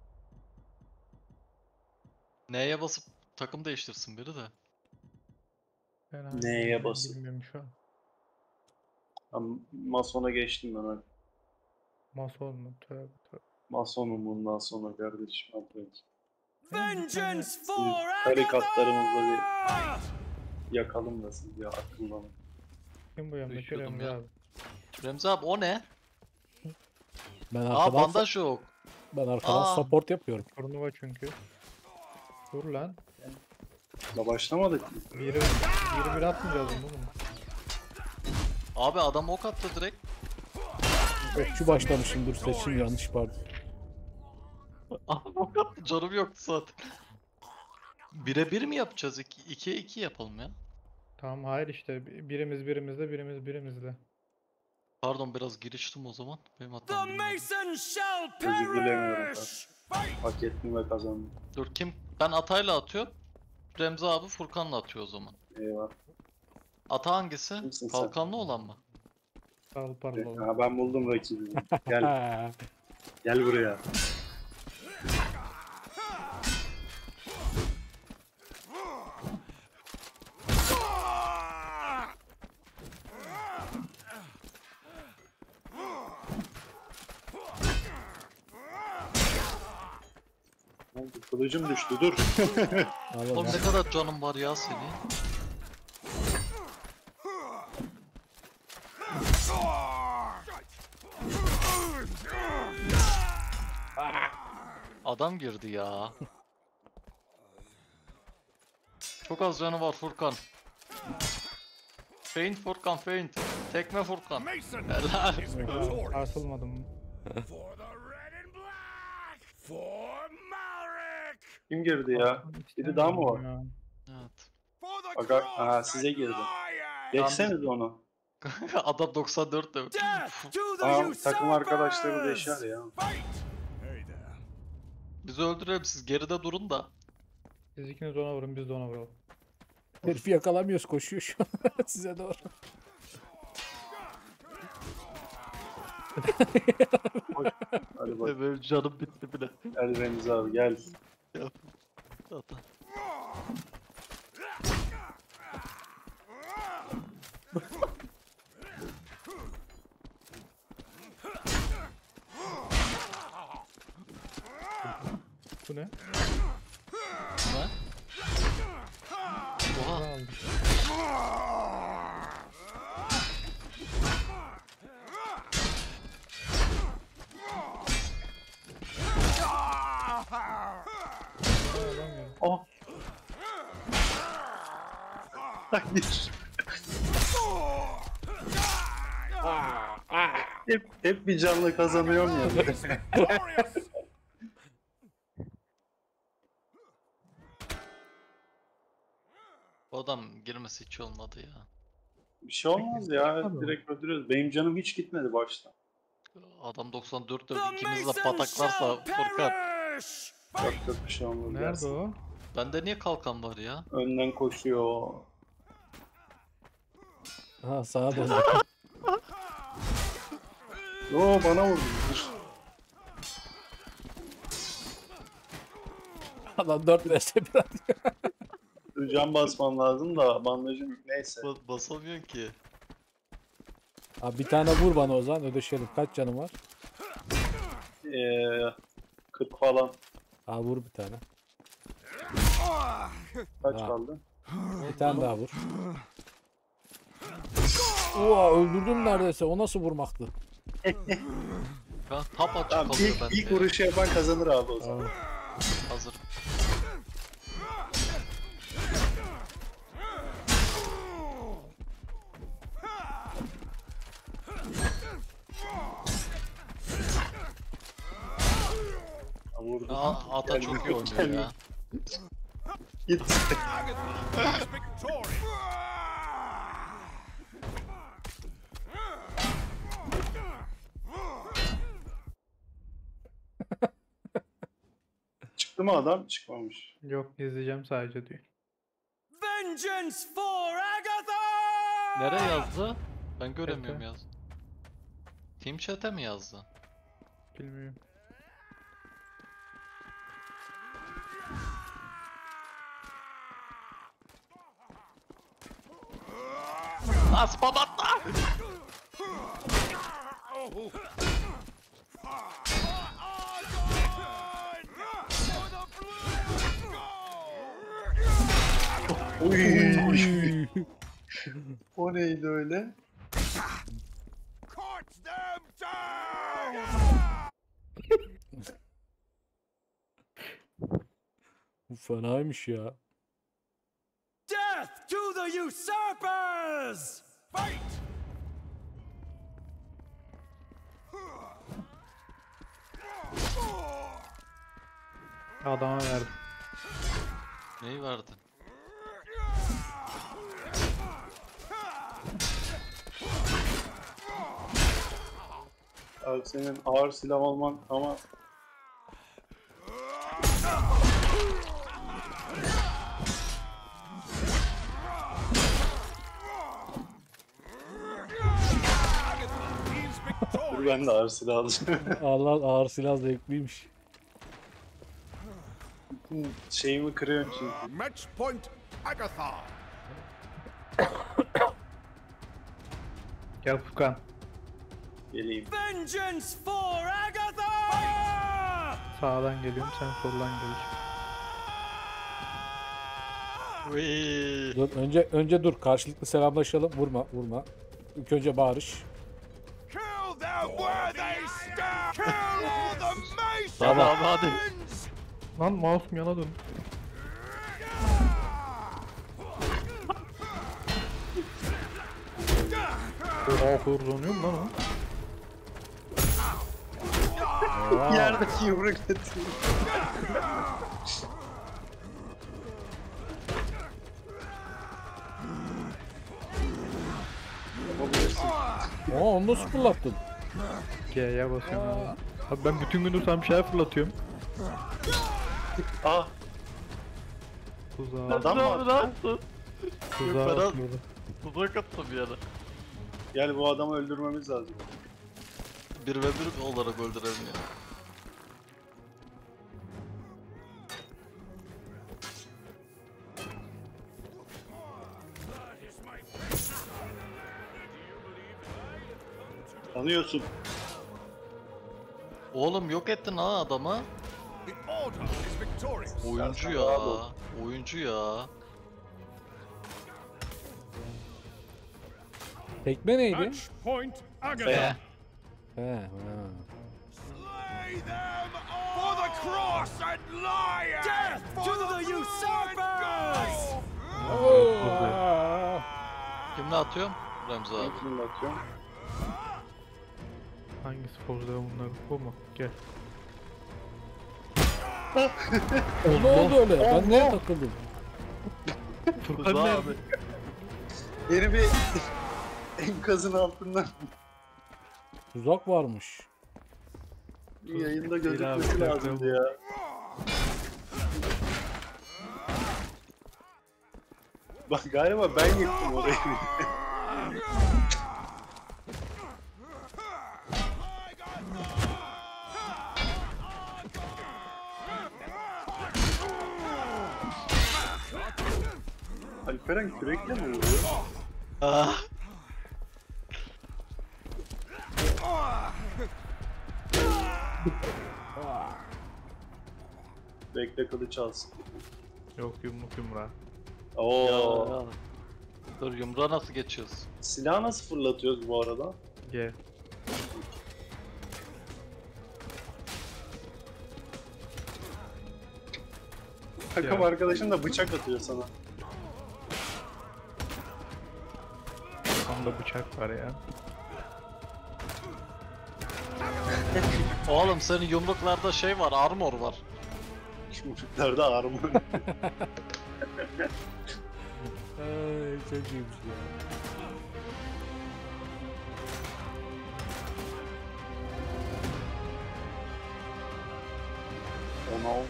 Neye
basıp takım değiştirsin biri de.
Ben abi
Neye
ben
basıp?
bilmiyorum şu an.
Ben Mason'a geçtim ben. Hadi.
Mason mu? Tövbe tövbe.
Mason'um bundan sonra kardeşim. Hadi bakayım.
Vengeance
Siz
for
tarikatlarımızda bir
Agatha!
yakalım da siz ya akıllanın.
Kim bu yanındaki
Düşüyordum
Remzi
ya.
abi?
Remzi abi o ne?
Ben
Aa
arkadan,
bandaj yok.
ben arkadan
Aa.
support yapıyorum.
Turnuva çünkü. Dur lan.
Da başlamadık mı?
Biri, biri bir atmayacağız mı bunu?
Abi adam ok attı direkt.
Okçu başlamışım, dur seçim yanlış pardon.
Adam ok attı, canım yoktu zaten. Bire bir mi yapacağız? İki, ikiye iki yapalım ya.
Tamam hayır işte bi- birimiz birimizle birimiz birimizle.
Pardon biraz giriştim o zaman. Benim
The
hatam. bilmiyorum.
Mason shall
Özür dilemiyorum
perish!
Hak ettim ve kazandım.
Dur kim? Ben Atay'la atıyorum. Remzi abi Furkan'la atıyor o zaman.
Eyvah.
Ata hangisi?
Kimsin sen?
Kalkanlı olan mı?
Al pardon.
Ha, ben buldum rakibimi. Gel. Gel buraya. Ne oldu? Kılıcım düştü dur.
Alın
Oğlum
ya.
ne kadar canım var ya senin. Adam girdi ya. Çok az canı var Furkan. Feint Furkan feint. Tekme Furkan.
Mason
Helal.
is victorious
Sarsılmadım.
for the red and black! For Malric!
Kim girdi ya? Biri daha mı var?
Ya.
Evet.
For the
Aga,
cross
aha, size
and
girdi.
lion!
Geçseniz onu.
Adam doksan dört de.
Death to the
Aa, takım arkadaşları
usurpers!
deşer ya.
Fight! Hey there.
Bizi öldürelim siz geride durun da.
Siz ikiniz ona vurun, biz de ona vuralım.
Herifi yakalamıyoruz, koşuyor şu an size doğru.
Hadi bak.
Benim canım bitti bile.
Gel Remzi abi gel.
Ata.
Bu ne?
Ne?
Ne
Oha.
aldı? Aa, alamıyorum.
Oh. Hayır. hep, hep bir canla kazanıyorum ya.
Glorious!
Bu adam girmesi hiç olmadı ya.
Bir şey olmaz ya.
Tamam.
Direkt öldürüyoruz. Benim canım hiç gitmedi başta.
Adam doksan dört de
The
ikimiz de
Mason
pataklarsa
shall
Furkan.
perish!
Yok yok bir şey olmaz.
Nerede
gelsin.
o?
Bende niye kalkan var ya?
Önden koşuyor.
Ha sağa dön.
Yo bana vurdu. Dur.
Adam dört vs bir atıyor.
Dur, can basmam lazım da bandajım neyse.
Ba- basamıyorsun ki.
Abi bir tane vur bana o zaman ödeşelim. Kaç canım var?
Ee, kırk falan.
Abi vur bir tane.
Kaç
Ha.
kaldı?
Bir tane daha vur. Oha öldürdüm neredeyse. O nasıl vurmaktı?
Ben tap açık
Tamam,
kalıyor
ilk,
bende.
ilk vuruşu yapan kazanır abi o zaman.
Hazır.
Vurdu.
Aa, Ata
Geldi,
çok iyi oynuyor
geldi.
ya.
Git.
Victorious!
Çıktı mı adam? Çıkmamış.
Yok izleyeceğim sadece diyor.
Vengeance for Agatha!
Nereye yazdı? Ben göremiyorum
Chat'e.
yaz. Team chat'e mi yazdı?
Bilmiyorum.
Lan spam atla!
Uy. O neydi öyle?
Cut them down!
Bu fenaymış ya.
Death to the usurpers!
Fight!
Adama verdim.
Neyi verdin?
Abi senin ağır silah olman ama dur ben de ağır silah alacağım.
Allah ağır silah zevkliymiş.
Bütün şeyimi kırıyorsun çünkü.
Match point, Agatha!
Gel Furkan.
Geleyim.
Vengeance for Agatha!
Sağdan geliyorum sen soldan geliyorsun.
Uyyy.
Dur önce önce dur karşılıklı selamlaşalım. Vurma vurma. İlk önce bağırış.
Kill them where they stand! Kill all the Masons!
Hadi abi hadi.
Lan mouse'um yana dön. Oha hırlanıyor mu lan o?
Yerdeki yumruk atıyor. Yapabilirsin.
Aa onu nasıl fırlattın?
G'ye basıyorum abi. Abi ben bütün gündür sana bir şeyler fırlatıyorum.
Ah,
Tuzağa,
adam mı attı?
tuzağa
Ferhat.
atıyordu.
Tuzak attım bir yere.
Gel bu adamı öldürmemiz lazım.
Bir ve bir olarak öldürelim ya.
Tanıyorsun.
Oğlum yok ettin ha adamı.
The Order is victorious!
Oyuncu
sen
ya.
rahat ol.
Oyuncu ya.
Tekme neydi?
Match point, Agatha!
Be.
He, ha.
Slay them all! For the cross and lion!
Death to the usurpers!
Aa!
Kimle atıyorum? Remzi abi.
Şimdi atıyorum.
Hangisi pozda bunlar? Bu mu? Gel.
O ne oldu öyle? Ben neye takıldım?
Furkan
Tuzağı
nerede?
abi.
Yeni bir enkazın altından
Tuzak varmış.
yayında
Değil abi,
gözükmesi
yok,
lazımdı
yok.
ya. Bak galiba ben yıktım orayı. Alperen kürekle mi vuruyor?
Ah.
Bekle kılıç alsın.
Yok yumruk yumruğa.
Oo.
Ya, ya. Dur yumruğa nasıl geçiyoruz?
Silahı nasıl fırlatıyoruz bu arada?
Gel.
Takım
Ya.
arkadaşın da bıçak atıyor sana.
Kafamda bıçak var ya.
Oğlum senin yumruklarda şey var, armor var.
Çocuklarda armor.
Ay, çok iyiymiş ya.
Ona ol.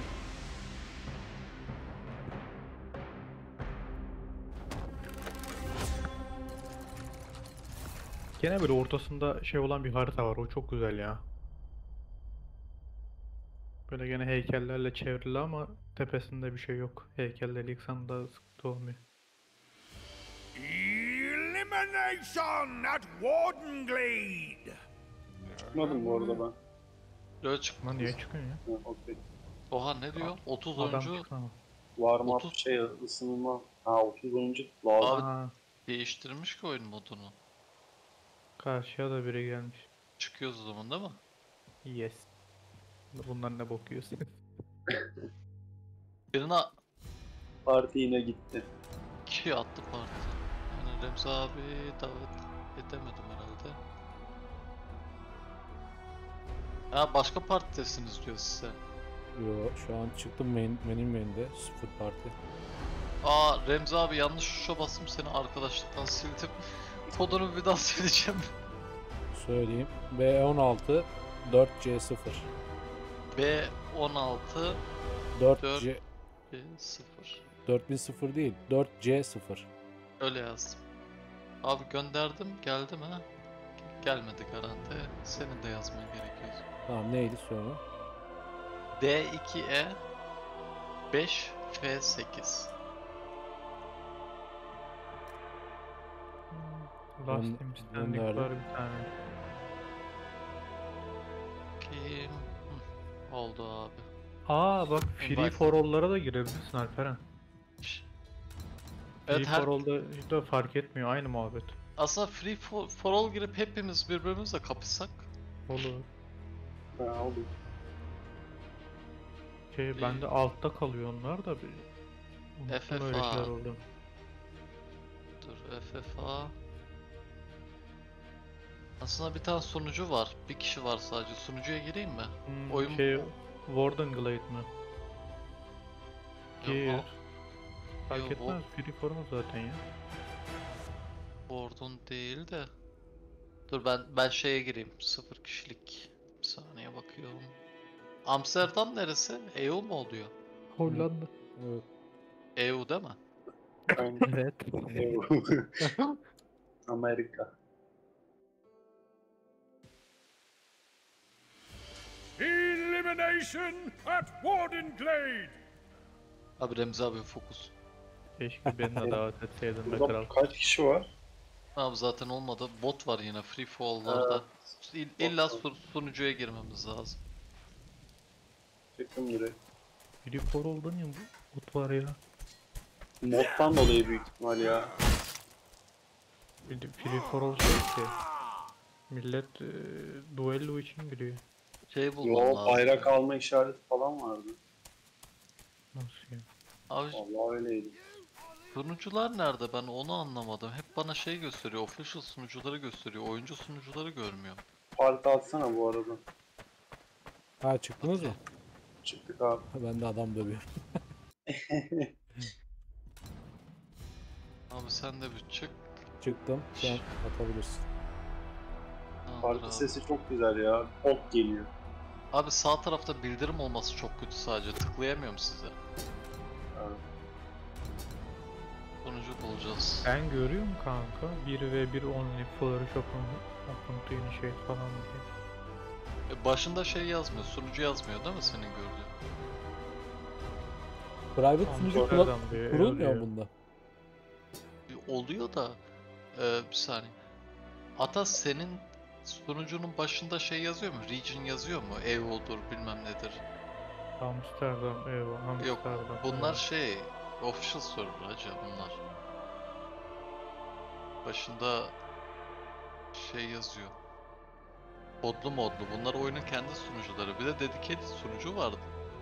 Gene böyle ortasında şey olan bir harita var. O çok güzel ya. Böyle gene heykellerle çevrili ama tepesinde bir şey yok. Heykeller yıksan da sıkıntı olmuyor.
Elimination at Wardenglade!
Çıkmadım bu arada ben.
Böyle çık.
Lan niye çıkıyorsun ya?
Ha, okey.
Oha ne diyor? otuz
Adam
oyuncu
çıksana.
Warm up
otuz
şey ısınma. Ha otuz oyuncu lazım.
Abi-
Aa,
değiştirmiş ki oyun modunu.
karşıya da biri gelmiş.
Çıkıyoruz o zaman değil mi?
Yes. Bunlar ne bok yiyorsun?
Birine
Parti yine gitti.
iki attı parti. Yani Remzi abi davet edemedim herhalde. Ha başka partidesiniz diyor size.
Yo, şu an çıktım main, benim main'de sıfır parti.
Aa Remzi abi yanlış tuşa bastım seni arkadaşlıktan sildim. Kodunu bir daha sileceğim.
Söyleyeyim. B on altı dört C sıfır.
B on altı
dört
Dört.
C
B sıfır.
dört bin sıfır değil. dört C sıfır.
Öyle yazdım. Abi gönderdim geldi mi? Gelmedi garanti. Senin de yazman gerekiyor.
Tamam neydi sonra?
D iki E beş F sekiz.
Last
Ben-
Team Standing
gönderdim.
var bir tane.
Kim? Hı, oldu abi.
Aa bak Free
Invite.
for All'lara da girebilirsin Alperen.
Şş.
Free
Evet her,
for All'da da fark etmiyor aynı muhabbet.
aslında free for, for all girip hepimiz birbirimizle kapışsak.
Olur.
Ha oldu.
Şey bende altta kalıyor onlar da bir. Unuttum
F F A.
öyle şeyler oldu.
Dur F F A. Aslında bir tane sunucu var. Bir kişi var sadece. Sunucuya gireyim mi?
Hmm,
Oyun-
şey Wardenglade mı? Gir.
Yok,
Fark
Yok,
etmez. Free for all zaten ya.
Warden değil de. Dur ben ben şeye gireyim. Sıfır kişilik. Bir saniye bakıyorum. Amsterdam neresi? E U mu oluyor?
Hollanda.
Evet.
E U değil mi?
Aynen.
Evet.
Amerika.
Elimination at Wardenglade!
Abi Remzi abi fokus.
Keşke beni de davet etseydin be
Burada
kral.
kaç kişi var?
Abi zaten olmadı. Bot var yine free fall'larda. İl, illa su- sunucuya girmemiz lazım.
Çıktım direkt.
Free for all'da niye bu bot var ya?
Moddan dolayı büyük ihtimal ya.
Bir de Free for all şey ki. Millet e, duello için giriyor.
Şey bulmam
Yo
lazım.
bayrak alma işareti falan vardı.
Nasıl ya?
Abi
Vallahi öyleydi.
sunucular nerede? Ben onu anlamadım. Hep bana şey gösteriyor. Official sunucuları gösteriyor. Oyuncu sunucuları görmüyorum.
Parti atsana bu arada.
Ha çıktınız mı?
Çıktık abi.
Ben de adam dövüyorum.
Abi sen de bir çık.
Çıktım. Şu an atabilirsin.
Tamamdır
Parti
abi.
sesi çok güzel ya. Ok geliyor.
Abi sağ tarafta bildirim olması çok kötü sadece. Tıklayamıyorum size.
Evet.
Sunucu bulacağız.
Ben görüyorum kanka. bir ve bir only flourish open, open to initiate falan diye.
E başında şey yazmıyor. Sunucu yazmıyor değil mi senin gördüğün?
Private sunucu kula-
Amsterdam diye
kurulmuyor
yazıyor.
bunda.
Bir oluyor da e, bir saniye. Ata senin Sunucunun başında şey yazıyor mu? Region yazıyor mu? E U'dur bilmem nedir.
Amsterdam, eyvah,
Yok,
Amsterdam.
bunlar
eyvah.
şey, official server hacı bunlar. Başında şey yazıyor. Modlu modlu. Bunlar oyunun kendi sunucuları. Bir de dedicated sunucu vardı.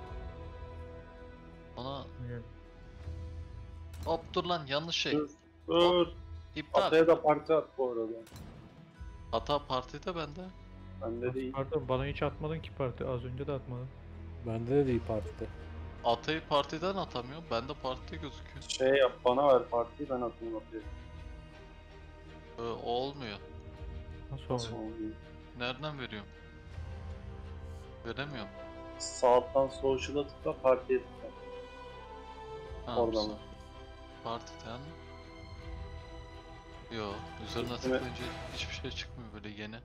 Ona...
Evet.
Hop dur lan yanlış şey.
Dur. Dur.
İptal.
Ataya da parti at bu arada.
Hata partide bende.
Bende değil.
Pardon, bana hiç atmadın ki parti. Az önce de atmadın.
Bende de değil partide.
Atayı partiden atamıyorum. Bende partide gözüküyor.
Şey yap, bana ver partiyi, ben atayım atayım.
Ee, o olmuyor.
Nasıl
Nasıl
oldu?
oluyor?
Nereden veriyorum? Veremiyorum.
Sağ alttan social'a tıkla, partiye tıkla.
Ha,
Oradan.
güzel. Partiden. Yo, üzerine
Evet.
tıklayınca hiçbir şey çıkmıyor böyle yeni.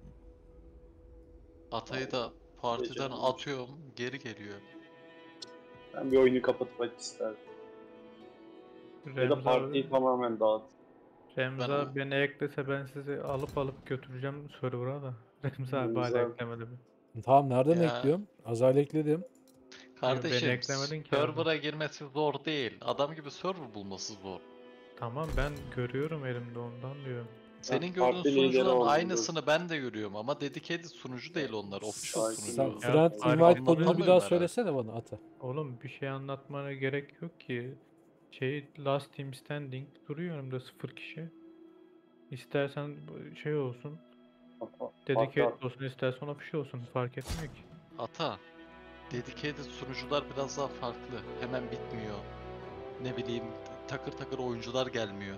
Atayı da partiden
Beceremiyorum.
atıyorum, geri geliyor.
Ben bir oyunu kapatıp aç isterdim. Ya da
Remzi
partiyi
abi,
tamamen dağıt.
Remzi
Ben-
abi beni eklese ben sizi alıp alıp götüreceğim server'a da. Remzi abi
Remzi
hala
abi.
eklemedi mi?
Tamam nereden
Ya.
ekliyorum? Azal ekledim.
Kardeşim,
eklemedin ki abi.
server'a girmesi zor değil. Adam gibi server bulması zor.
Tamam, ben görüyorum elimde, ondan diyorum.
Senin
parti
gördüğün
lideri
sunucuların
oldum,
aynısını ben de görüyorum ama dedicated sunucu değil onlar, official
Sakin.
sunucu.
Sen
Ya,
friend
bari
invite
anladım.
kodunu bir daha
Anlamıyorum
söylesene bana Ata.
Oğlum bir şey anlatmana gerek yok ki. Şey, last team standing duruyor önümde, sıfır kişi. İstersen bu şey olsun,
Parti at.
dedicated olsun, istersen official olsun, fark etmiyor ki.
Ata, dedicated sunucular biraz daha farklı. Hemen bitmiyor. Ne bileyim, takır takır oyuncular gelmiyor.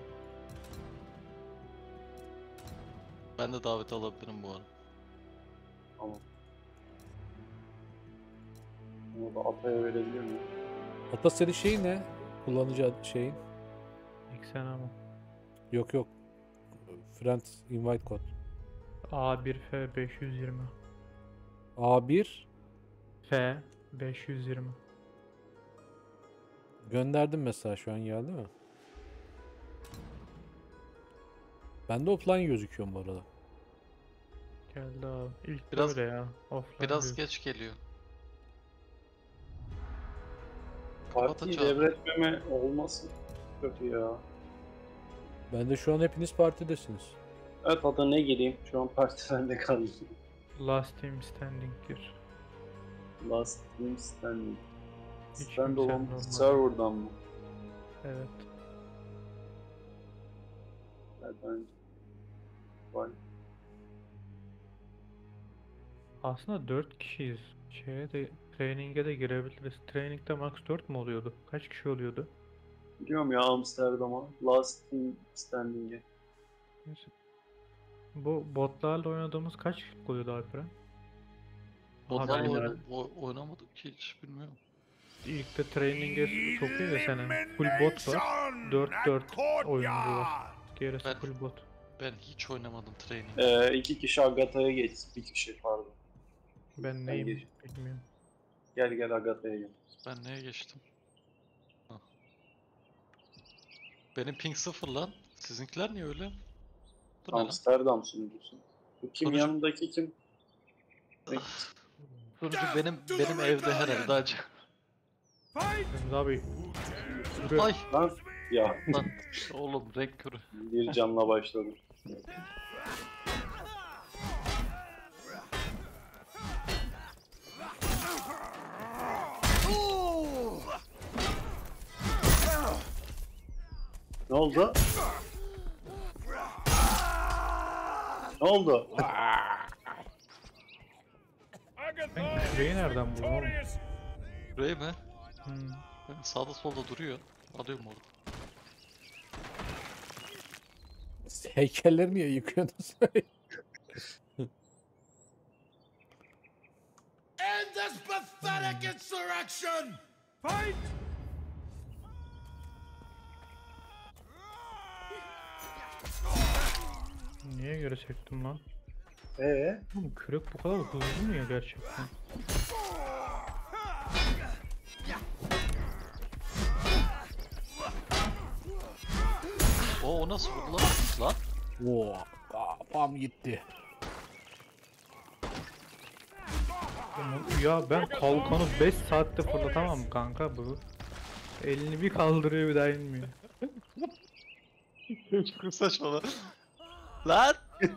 Ben de davet alabilirim bu arada.
Tamam. Bunu da Atay'a verebilir miyim?
Ata senin şeyin ne? Kullanıcı ad- şeyin.
Eksen ama.
Yok yok. Friend invite kod.
A bir F beş yüz yirmi.
A bir
F beş yüz yirmi.
gönderdim mesela, şu an geldi mi? Bende offline gözüküyor bu arada.
Geldi abi. İlk
Biraz-
böyle ya. Offline
Biraz
diyor.
geç geliyor.
Partiyi
Kapatacağım.
devretmeme olmasın. Kötü ya.
Bende şu an hepiniz partidesiniz.
Evet, adı ne gireyim? Şu an parti bende kaldı.
Last team standing gir.
Last Team Standing.
Hiç
Standalone
kimsenin olmadı.
server'dan mı?
Evet.
Nereden? Vay.
Aslında dört kişiyiz. Şeye de, training'e de girebiliriz. Training'de max dört mü oluyordu? Kaç kişi oluyordu?
Biliyorum ya, Amsterdam'a. Last Team Standing'e.
Neyse. Bu botlarla oynadığımız kaç kişilik oluyordu Alperen?
Onlar
ben
oyna
ileride-
o- oynamadım ki hiç bilmiyorum.
İlk de training'e sokuyor ya seni. Full bot var. dört dört oyuncu var. Gerisi
Ben-
full bot.
Ben hiç oynamadım training.
Ee, iki kişi Agatha'ya geç. Bir kişi pardon.
Ben neyim
geç.
bilmiyorum.
Gel gel Agatha'ya gel.
Ben neye geçtim? Hah. Benim ping sıfır lan. Sizinkiler niye öyle? Bu ne lan?
Amsterdam sunucusu. Bu kim,
Sunucu-
yanındaki kim?
Sunucu benim benim evde herhalde acı.
Remzi abi buraya-
Ay
Lan ya
lan oğlum renk körü.
bir canla başladım. Ne oldu? Ne oldu?
Ben küreği nereden buldum oğlum?
Buraya mı?
Hmm.
Ben sağda solda duruyor. Alıyorum orada.
Heykelleri niye yıkıyorsunuz?
End this pathetic insurrection! Fight!
Niye göre çektim lan?
Ee?
Oğlum kürek bu kadar hızlı mı ya gerçekten?
O o nasıl vurdu lan? Lan
Oo, aa, bam gitti.
Ya ben kalkanı beş saatte fırlatamam kanka bu. Elini bir kaldırıyor bir daha inmiyor.
Çok saçma. Lan!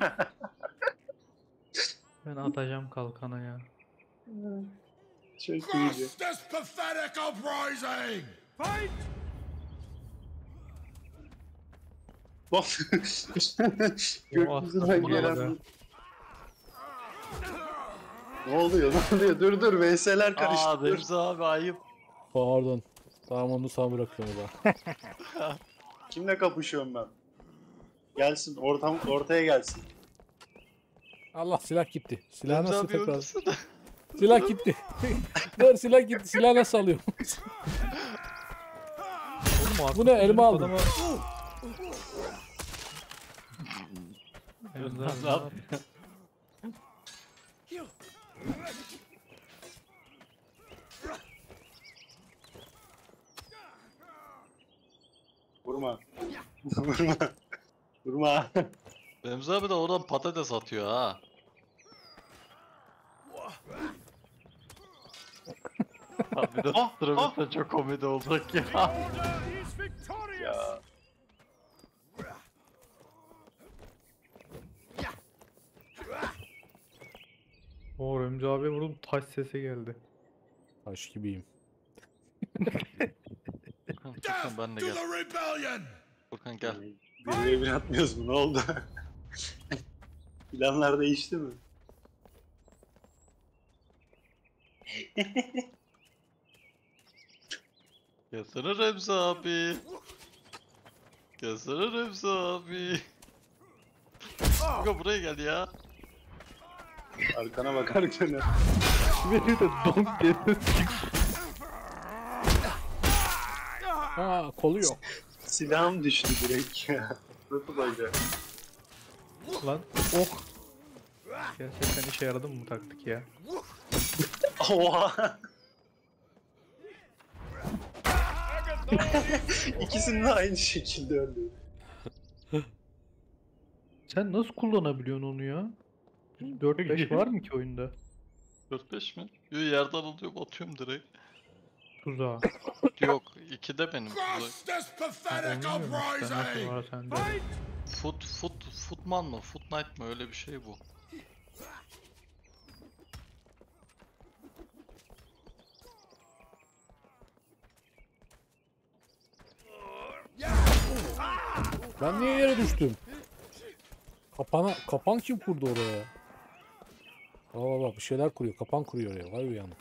Ben atacağım kalkana ya.
Çok iyiydi.
this pathetic uprising!
Bak. Gökyüzünden
Bu ne
gelen...
lan?
Ne oluyor? Ne oluyor? Dur dur. V S'ler karıştı.
Aa
Dur.
Remzi abi ayıp.
Pardon. Tamam onu sana bırakıyorum ben.
Kimle kapışıyorum ben? Gelsin. Ortam, ortaya gelsin.
Allah silah gitti. Silah
Remzi
nasıl
abi
tekrar?
öldürsün.
Silah gitti. Dur silah gitti. Silah nasıl alıyorum?
Oğlum
Bu ne? Elime aldım.
adama- Emre abi, ne yapıyor?
Vurma. Vurma. Vurma.
Remzi abi de oradan patates atıyor ha. Abi bir de
Ah,
tutturabilirsen çok komedi olacak ya.
Ya.
O Remzi abi vurdum taş sesi geldi.
Taş gibiyim.
Furkan, Furkan ben de
To
gel.
the rebellion!
Furkan gel.
Bir ve bir atmıyoruz mu? Ne oldu? Planlar değişti mi?
Gelsene Remzi abi. Gelsene Remzi abi. Furkan buraya gel ya.
Arkana bak arkana.
Beni de donk dedi.
Ha kolu yok.
Silahım düştü direkt ya. Nasıl olacak?
Lan ok. Gerçekten işe yaradı mı bu taktik ya?
Oha! İkisini de aynı şekilde öldü.
Sen nasıl kullanabiliyorsun onu ya? dört beş var mı ki oyunda?
dört beş mi? Yo yerden alıyorum atıyorum direkt.
Tuzağa.
Yok ikide benim.
Crush this
Ha,
pathetic
onu bilmiyorum işte, nasıl
uprising!
var sende?
Foot, foot, footman mı? Foot Knight mı? Öyle bir şey bu.
Ben niye yere düştüm? Kapana, kapan kim kurdu oraya? Baba baba bir şeyler kuruyor. Kapan kuruyor oraya. Vay uyanık.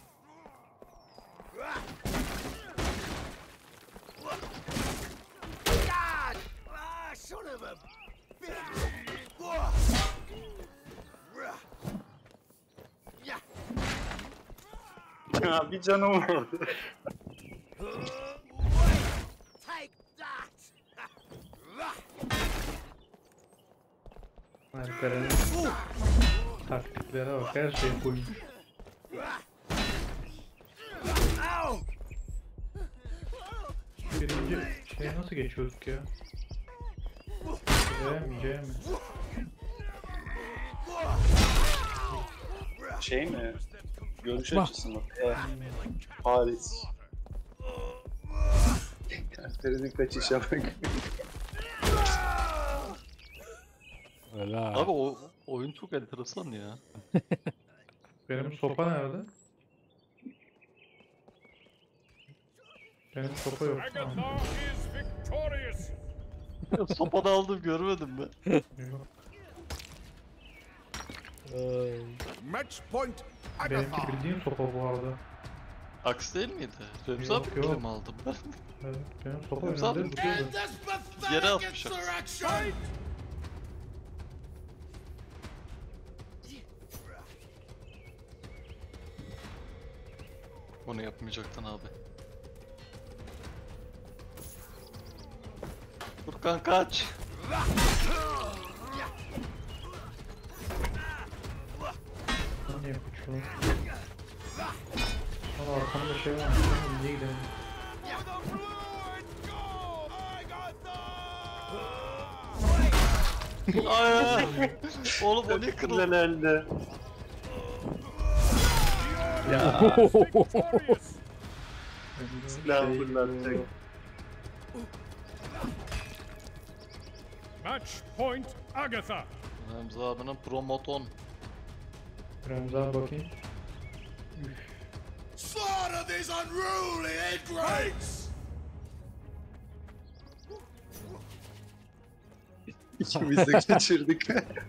Ah, son of a
Ya bir canım var.
take that!
Alperen'in taktiklere bak, her şey koymuş. Birinci şey nasıl geçiyorduk ya? C mi C mi?
Şey mi? Görüş
Bak.
açısı mı? E, Paris. Alperen'in kaçışa bak.
Öyle.
Abi o oyun çok enteresan ya.
Benim sopa nerede? Benim sopa yok. Tamam.
Sopada aldım görmedin mi?
Yok.
Ay.
Match point
Benimki
Agatha!
bildiğin sopa bu arada.
Aks değil miydi? Remzi
Yok,
abi
yok.
mi aldım ben?
Evet, benim sopa
Remzi abi,
önümde duruyordu.
End this
Yere
pathetic
atmış.
insurrection!
Bunu yapmayacaktın abi. Furkan kaç.
Lan niye kaçıyor? Aa arkamda şey var. Niye gidelim?
Ay. Oğlum o ne kırıldı?
Güzel elde. Ya
Victorious!
silah
Şey,
fırlatacak.
Match point Agatha!
Remzi abinin promoton.
Remzi abi bakayım.
Slaughter these unruly ingrates!
İkimiz de kaçırdık.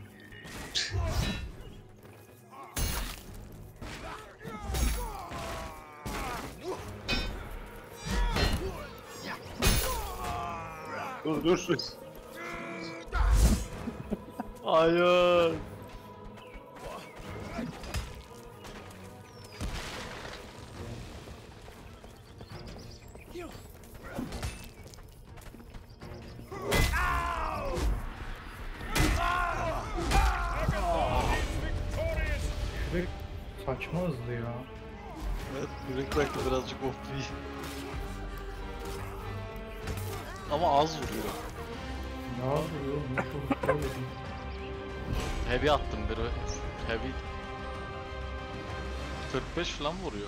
dur dur.
Hayır.
Şuraya saçma hızlı ya.
Evet, Break Break'le birazcık O P. Ama az vuruyor.
Ne yapıyor? Nasıl vuruyor?
Heavy attım biri. Heavy. kırk beş falan vuruyor.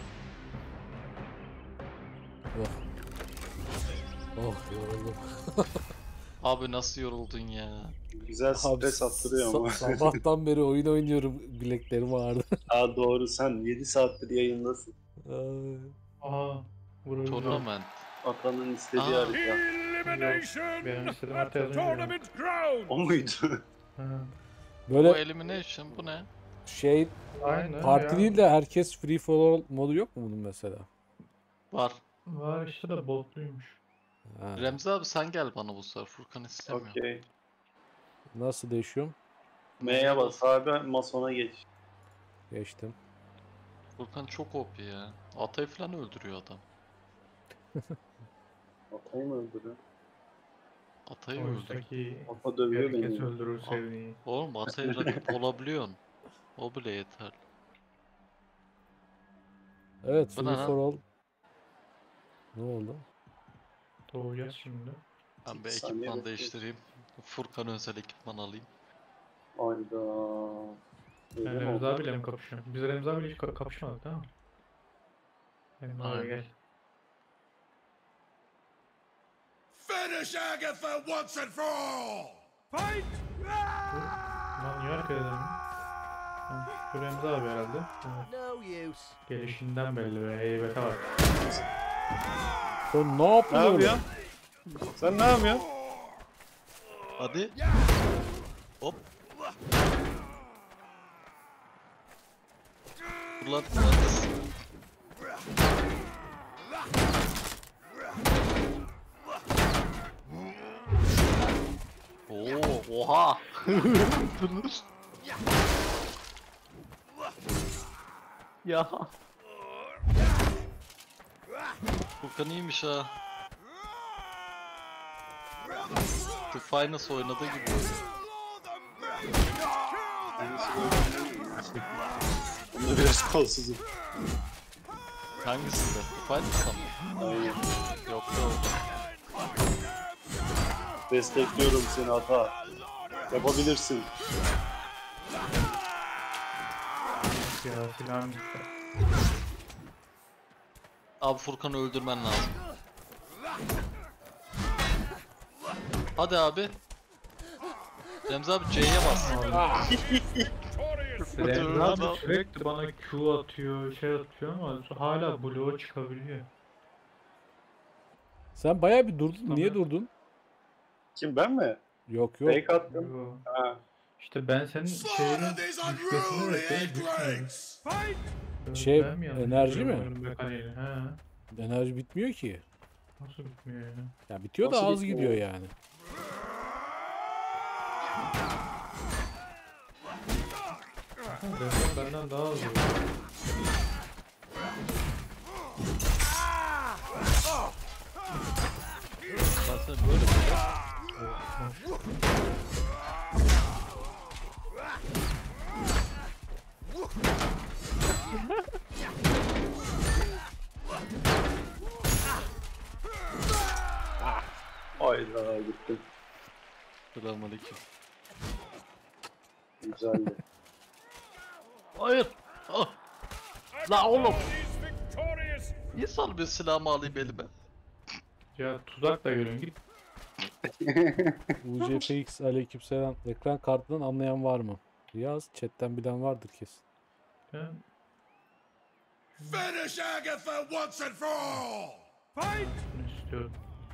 Oh. Oh yoruldum.
Abi nasıl yoruldun ya?
Güzel stres
Abi,
attırıyor
sa-
ama.
Sabahtan beri oyun oynuyorum, bileklerim ağrıdı.
Aa doğru, sen yedi saattir yayındasın.
Ay.
Aha. Vuruyor.
Tournament.
Atanın istediği
Aa.
harita.
Elimination
Benim istediğim
at
harita
the
yazınca ya.
tournament ground!
O muydu?
Ha.
Böyle
Bu elimination bu ne?
şey
Aynen
parti
ya.
değil de herkes free for all modu yok mu bunun mesela?
Var.
Var işte de botluymuş.
Ha.
Remzi abi sen gel bana bu sefer. Furkan istemiyor.
Okey.
Nasıl değişiyorum?
M'ye bas abi, masona geç.
Geçtim.
Furkan çok O P ya. Atayı falan öldürüyor adam.
Atayı mı öldürüyor?
Atayı öldürüyor.
Oradaki
Ata dövüyor
herkes
beni.
öldürür sevdiği.
Oğlum Atay'ı rakip olabiliyorsun. O bile yeter.
Evet,
Bu ne
free
lan?
for all. Ne oldu?
Doğacağız şimdi.
Ben bir
Saniye
ekipman
bekliyoruz.
değiştireyim. Furkan özel ekipman alayım.
Hayda.
Ben
Öyle mi
Remzi
oldu?
abiyle mi kapışıyorum? Biz Remzi abiyle hiç ka- kapışmadık değil mi? Remzi abi
Aynen.
gel.
Finish Agatha once and for all!
Fight!
Lan niye hareket edelim? Ha, Bu Remzi abi herhalde. Evet.
No use.
Gelişinden belli be. Heybete bak.
Sen ne
Ne
yapıyorsun?
yapıyorsun? Sen ne yapıyorsun?
Hadi. Hop. Ulan neredesin? Oo, oha. Dur. Ya. Furkan iyiymiş ha. The Finest oynadığı gibi oynuyor.
Bunda biraz kolsuzum.
Hangisinde? The Finest mı?
Aynen.
Yok da orada.
Destekliyorum seni Ata. Yapabilirsin.
Ya silahım gitti.
Abi Furkan'ı öldürmen lazım. Hadi abi. Remzi abi C'ye bas.
Victorious!
Remzi
Adam.
abi sürekli bana Q atıyor, şey atıyor ama hala bloğa çıkabiliyor.
Sen bayağı bir durdun. Niye
Tamam.
durdun?
Kim, ben mi?
Yok yok.
Fake attım.
Yo.
Ha.
İşte ben senin şeyini
Slaughter these
düşmesini
unruly
bekliyorum, düşmüyor.
ingrates!
Fight!
Şey,
Ben mi yanlış
enerji
biliyorum
mi?
oyunun mekaniğini? He.
Enerji bitmiyor ki.
Nasıl bitmiyor ya?
Ya bitiyor da
Nasıl
az
bitmiyor?
gidiyor yani.
Ha, Remzi benden daha hızlı.
Ben seni böyle böyle.
Hayda gittim.
Selamünaleyküm.
Güzeldi.
Hayır. Ah. La oğlum.
is victorious.
Niye salmıyor silahımı alayım elime?
Ya tuzak da görün git.
U C F X aleykümselam. Ekran kartından anlayan var mı? Yaz. Chatten bilen vardır kesin.
Ben
Finish Agatha once and for all!
Fight!
bunu istiyorum.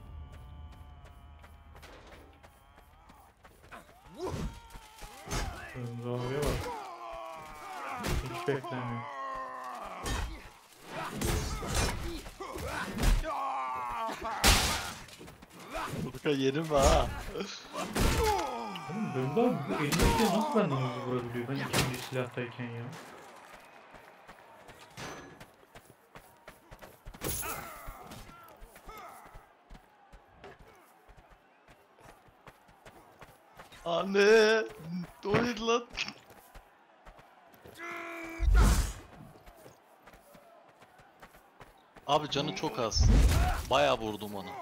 Kırmızı abiye bak. Hiç beklemiyorum.
Burka yerim ha.
Oğlum Döndü abi bu elimdekiyle nasıl benden hızlı vurabiliyor? Ben ikinci silahtayken ya.
Anne. Doydu lan. Abi canı çok az. Bayağı vurdum onu.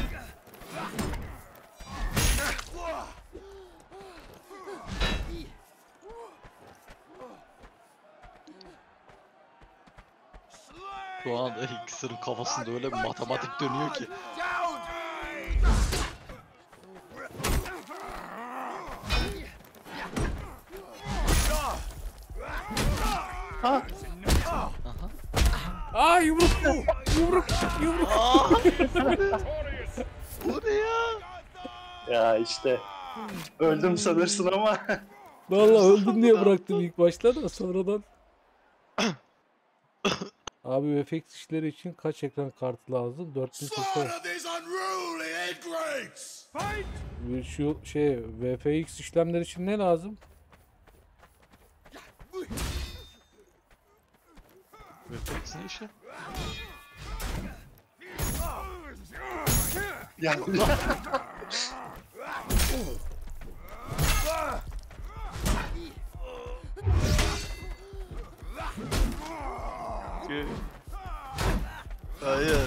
Şu anda ikisinin kafasında öyle bir matematik dönüyor ki.
Aa yumruk bu. Yumruk. Yumruk.
Bu ne ya?
Ya işte. Öldüm sanırsın ama.
Vallahi öldüm diye bıraktım ilk başta da sonradan. Abi V F X işleri için kaç ekran kartı lazım? dört bin seksen.
Slaughter these unruly ingrates!
Fight!
Bir Şu şey V F X işlemler için ne lazım?
Refleks ne işi?
Ya
Hayır.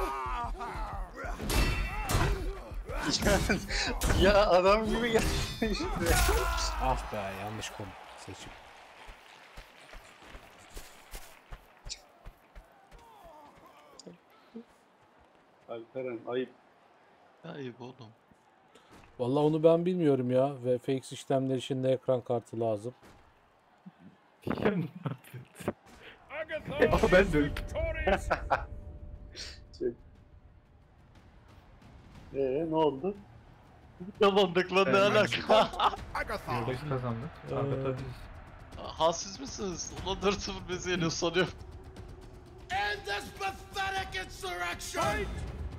ya adam gibi geldi işte.
Ah be yanlış konu seçim.
Alperen ayıp.
Ayıp oğlum.
Vallahi onu ben bilmiyorum ya. V F X işlemler için ne ekran kartı lazım?
Ya ne yapıyorsun?
Agatha
Ama ben
is
de-
victorious.
Şey. Ee ne oldu?
Kazandık lan ne
Ben-
alaka?
Agatha!
Yoldaki kazandık.
Ee,
Agatha biz.
Ha siz misiniz? Ulan dört sıfır bizi yeniyor sanıyorum.
End this pathetic insurrection!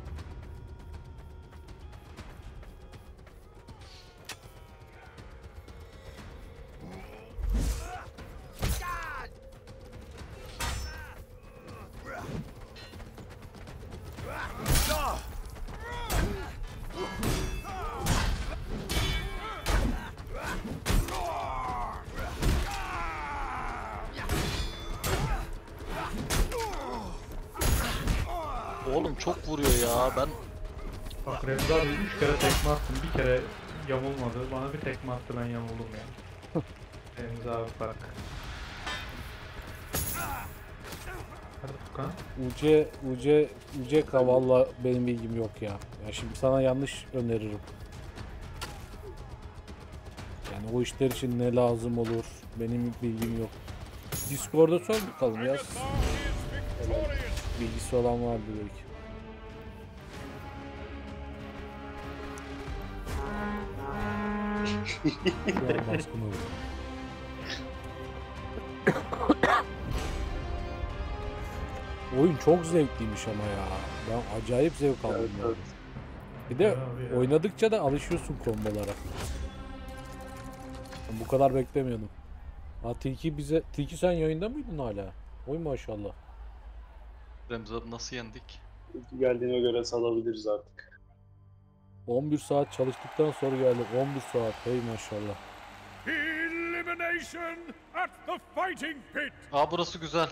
Oğlum çok vuruyor ya ben.
Bak Remzi abi üç kere tekme attım. Bir kere yamulmadı. Bana bir tekme attı ben yamuldum ya. Remzi abi bak. Hadi Furkan.
U C U C U C K valla benim bilgim yok ya. Ya şimdi sana yanlış öneririm. Yani o işler için ne lazım olur benim bilgim yok. Discord'da sor bakalım ya.
Agatha is victorious.
Bilgisi olan vardır belki. Doğru baskın olur. Oyun çok zevkliymiş ama ya. Ben acayip zevk aldım
Evet,
ya.
evet.
Bir de
Abi ya.
oynadıkça da alışıyorsun kombolara. Ben bu kadar beklemiyordum. Ha Tilki bize... Tilki sen yayında mıydın hala? Oy maşallah.
Remzi abi nasıl yendik?
Geldiğine göre salabiliriz artık.
on bir saat çalıştıktan sonra geldi. on bir saat. Hey maşallah.
Elimination at the fighting pit.
Aa burası güzel.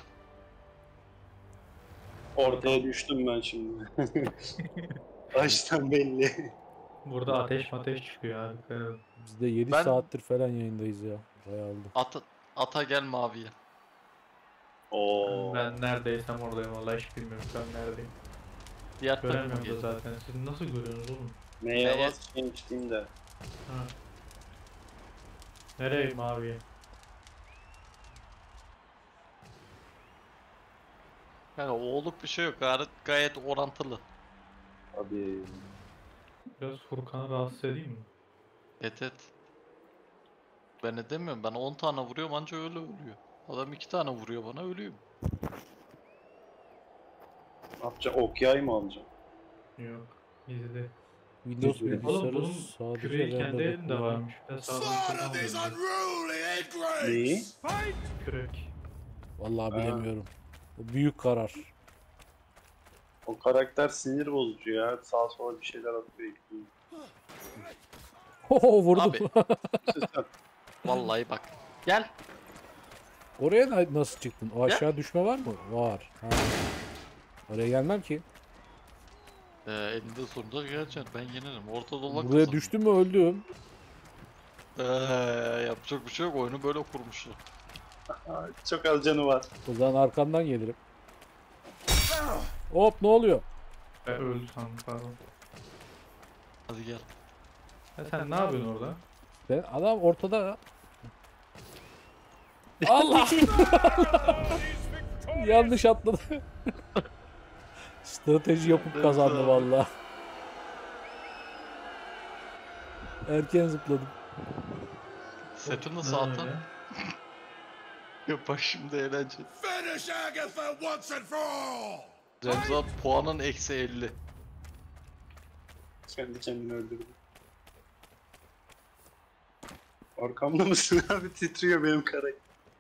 Ortaya düştüm ben şimdi. Baştan belli.
Burada ateş ateş çıkıyor abi. Evet.
Biz de yedi
Ben-
saattir falan yayındayız ya. Bayağı oldu.
Ata, ata gel maviye.
Oo.
Ben neredeysem oradayım vallahi hiç bilmiyorum şu an neredeyim.
Diğer takım
Göremiyorum da
geliyor.
zaten. Siz nasıl görüyorsunuz oğlum?
Neye
Neye?
bas şeyin içtiğinde.
Ha. Nereye maviye?
Yani oğluk bir şey yok. Gayet, gayet orantılı.
Abi.
Biraz Furkan'ı rahatsız edeyim mi?
Et et. Ben edemiyorum. Ben on tane vuruyorum anca öyle ölüyor. Adam iki tane vuruyor bana ölüyorum.
Ne yapacaksın? Ok yay mı alacaksın?
Yok. İzle.
Windows
Oğlum,
bilgisayarı
bunun
sadece
Küreği kendi
RAM'de
elinde
kullanıyor.
varmış. Ben sağdan soldan alıyorum.
Neyi?
Kürek.
Vallahi
Ha.
bilemiyorum. O büyük karar.
O karakter sinir bozucu ya. Sağa sola bir şeyler atıyor.
Ho vurdum.
Abi. Vallahi bak. Gel.
Oraya na- nasıl çıktın? O aşağı düşme var mı? Var. Ha. Oraya gelmem ki.
Ee, elinde sonunda geleceksin. Ben yenerim. Ortada olan
Buraya düştüm mü öldüm.
Ee, yapacak bir şey yok. Oyunu böyle kurmuşlar.
Aa, çok az canı var.
O zaman arkandan gelirim. Hop ne oluyor?
Ben öldü sandım pardon.
Hadi gel.
Ya sen ne yapıyorsun orada?
Ben, adam ortada. Allah! Yanlış atladı. Strateji yapıp kazandı vallahi. Erken zıpladım.
Setin nasıl
Ne
atın?
öyle?
Ya bak şimdi eğlence.
Finish Agatha once and for all!
Remzi abi puanın eksi elli.
Kendi kendini öldürdü. Arkamda mısın abi? Titriyor benim karakter.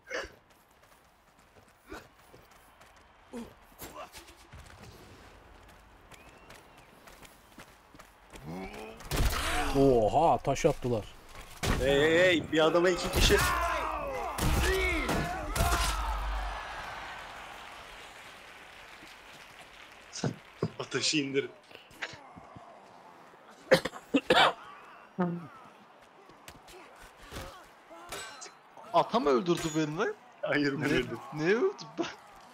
Oha taş attılar.
Hey hey hey! Bir adama iki kişi. Ateşi indirin.
Ata mı öldürdü beni lan?
Hayır
Ne,
bilirdim.
ne öldü ben?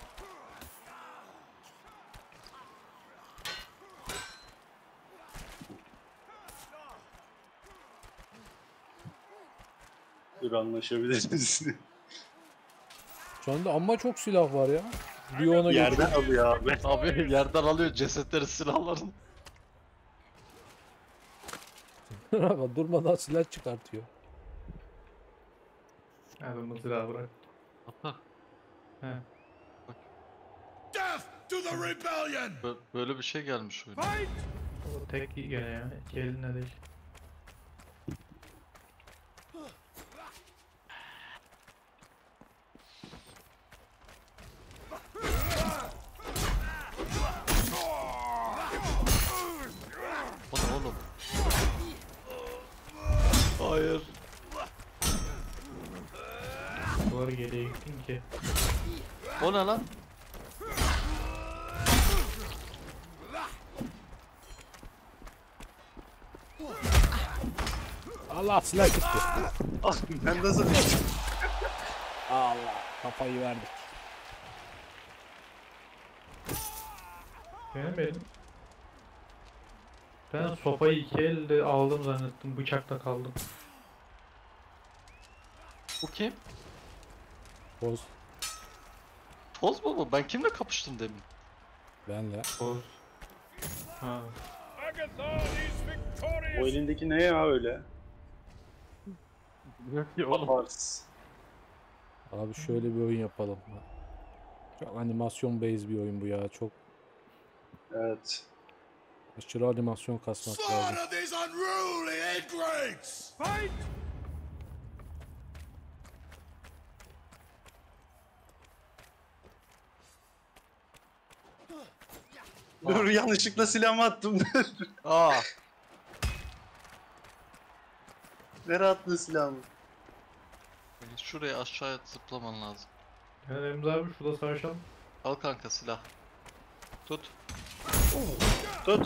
Dur anlaşabiliriz.
Şu anda amma çok silah var ya. Bir ona
Yerden alıyor abi.
Abi yerden alıyor cesetleri silahların.
geçiyor. Durmadan silah çıkartıyor.
Hadi mızrağı bırak.
Ata.
He.
Death to the rebellion!
bö- Böyle bir şey gelmiş oyuna.
O tek iyi gene ya. İki elinle değil.
O ne oğlum? Hayır.
Duvarı geriye gittin ki.
O ne lan?
Allah silah çıktı.
Ah, ben nasıl düştüm?
Allah kafayı verdik.
Benim benim. Ben sopayı iki elde aldım zannettim. Bıçakla kaldım.
Bu kim?
Boz.
Toz mu bu? Ben kimle kapıştım demin?
Benle.
Boz. Ha.
Agatha is victorious!
O elindeki ne ya öyle?
Yok ya oğlum.
Pars.
Abi şöyle bir oyun yapalım. Çok animasyon based bir oyun bu ya. Çok
Evet.
aşırı animasyon kasmak lazım.
Slaughter these unruly ingrates!
Fight!
Dur yanlışlıkla silahımı attım.
Aa.
Nereye attın silahımı?
Şuraya aşağıya zıplaman lazım.
Yani Remzi abi şurada savaşalım.
Al kanka silah. Tut.
Tut.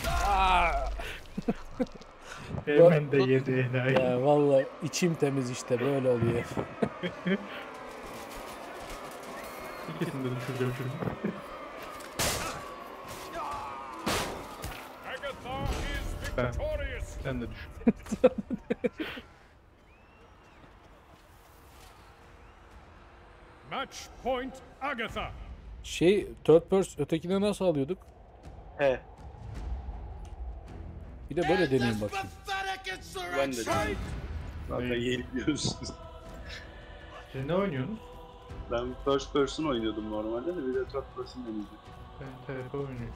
Hemen de yedi enayi.
Ya vallahi içim temiz işte böyle oluyor.
İkisini de düşüreceğim şimdi.
Agatha is
Ben.
victorious.
Sen de düş.
Match point, Agatha.
Şey third person ötekine nasıl alıyorduk?
He.
Bir de böyle deneyeyim bakayım.
Ben de dedim. Zaten yeniliyoruz.
Siz ne oynuyorsunuz?
Ben first person oynuyordum normalde de bir de third person deneyeceğim.
Ben T F oynuyorum.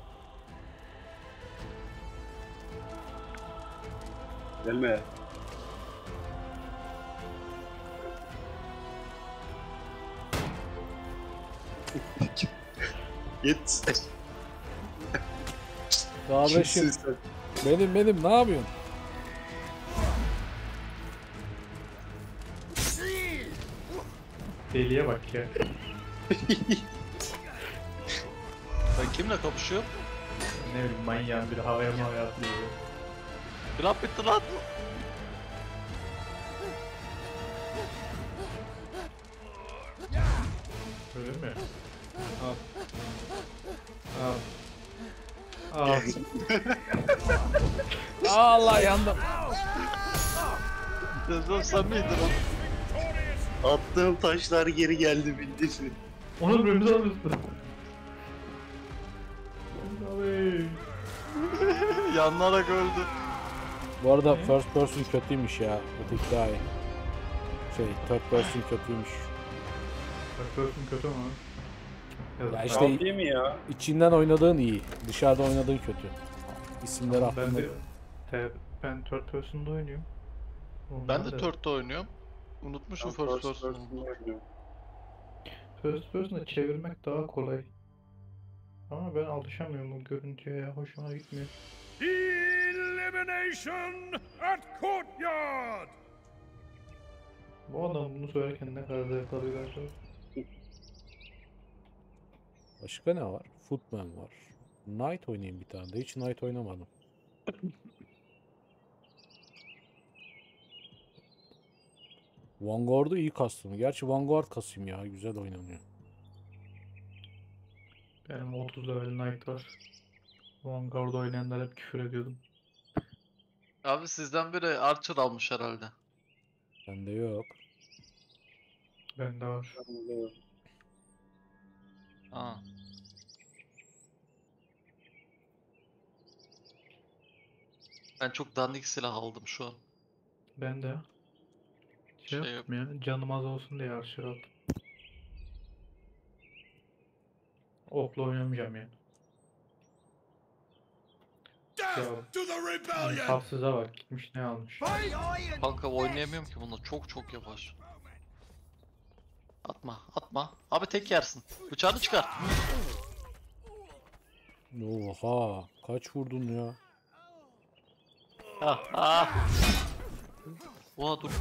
Gelme. Git.
Kardeşim
Kimsin sen?
benim benim ne yapıyorsun?
Deliye bak ya.
Ben kimle kapışıyorum?
Ne bileyim manyağın biri havaya mavaya atlıyor.
Plan bitti lan.
Öyle mi? Al. Al. Al.
Allah yandım.
Gözüm sen miydin lan?
Attığım taşlar geri geldi bildiğin.
Onu önümüze alıyorsun. Abi.
Yanlarak öldü.
Bu arada first person kötüymüş ya. Öteki daha iyi. Şey third person kötüymüş.
Bakıyorsun kötü mü?
Ya
işte
işte
Değil mi ya?
içinden oynadığın iyi. Dışarıda oynadığın kötü. İsimleri
ben
aklımda.
de te, ben third person'da oynuyorum.
Ben
Onlar
de
da-
third'da oynuyorum. Unutmuşum
Ben
first person'ı.
oynuyorum.
First person'a çevirmek daha kolay. Ama ben alışamıyorum bu görüntüye ya. Hoşuma gitmiyor.
Elimination at courtyard.
Bu adam bunu söylerken ne kadar zevk alıyor acaba?
Başka ne var? Footman var. Knight oynayayım bir tane de. Hiç Knight oynamadım. Vanguard'u iyi kastım. Gerçi Vanguard kasayım ya. Güzel oynanıyor.
Benim otuz level Knight var. Vanguard'da oynayanlar hep küfür ediyordum.
Abi sizden biri Archer almış herhalde.
Bende yok.
Bende var.
Aa. Ben çok dandik silah aldım şu an.
Ben de şey,
Şey
yaptım ya. Canım az olsun diye arşır aldım. Okla oynamayacağım yani. Ya,
Death to the rebellion.
tatsıza bak gitmiş ne almış.
Kanka oynayamıyorum ki bununla. Çok çok yavaş. Atma, atma. Abi tek yersin. Bıçağını çıkar.
Oha. Kaç vurdun ya?
Ah, ah. Oha dur.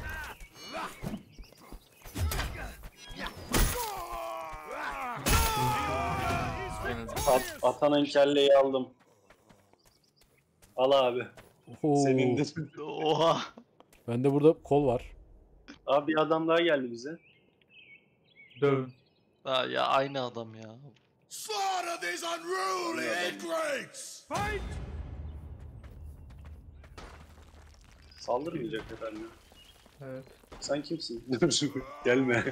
At, atanın kelleyi aldım. Al abi.
Oo.
Sevindim.
Oha.
Bende burada kol var.
Abi bir adam daha geldi bize.
Dövün.
Ha, ya aynı adam ya.
Slaughter these unruly ingrates. Fight.
Saldırmayacak efendim.
Evet.
Sen kimsin? Gelme.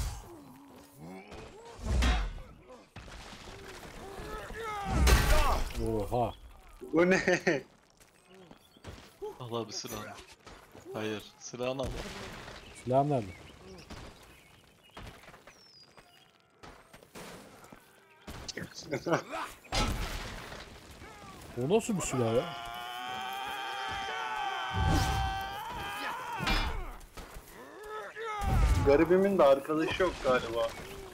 Oha.
O ne?
Al abi silahını. Hayır, silahını al.
Silahım nerede? O nasıl bir silah ya?
Garibimin de arkadaşı yok galiba.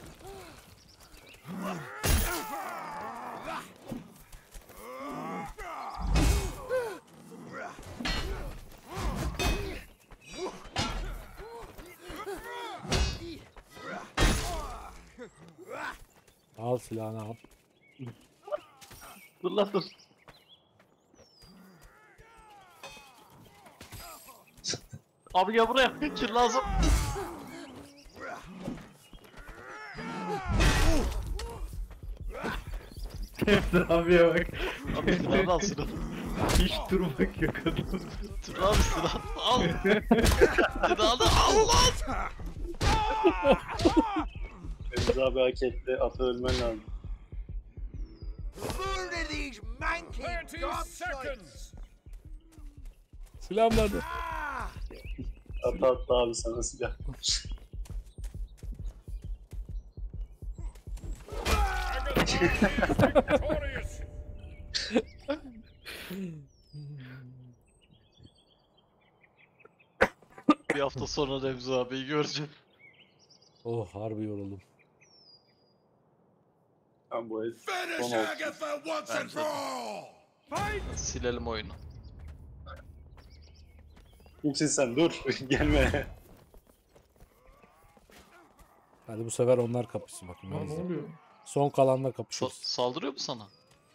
Al silahını al.
Dur lan dur. Abi gel buraya. Kill lazım.
Remzi abiye bak.
Abi silahını al silahını.
Hiç durmak yok adam.
Dur abi silahını al. Silahını al lan.
Remzi abi hak etti. Atı ölmen lazım.
Murder these manky
Thirty
gobshites!
seconds.
Silah nerede?
Atı attı abi sana silah.
Victorious.
Bir hafta sonra Remzi abiyi göreceğim.
Oh harbi yoruldum.
Ben bu el
Finish
son olsun.
Agatha once and for all!
Silelim oyunu.
Kimsin sen? Dur. Gelme.
Hadi bu sefer onlar kapışsın bakayım.
Lan ne
Remzi.
oluyor?
Son kalanla
Sa-
kapışırız.
saldırıyor mu sana?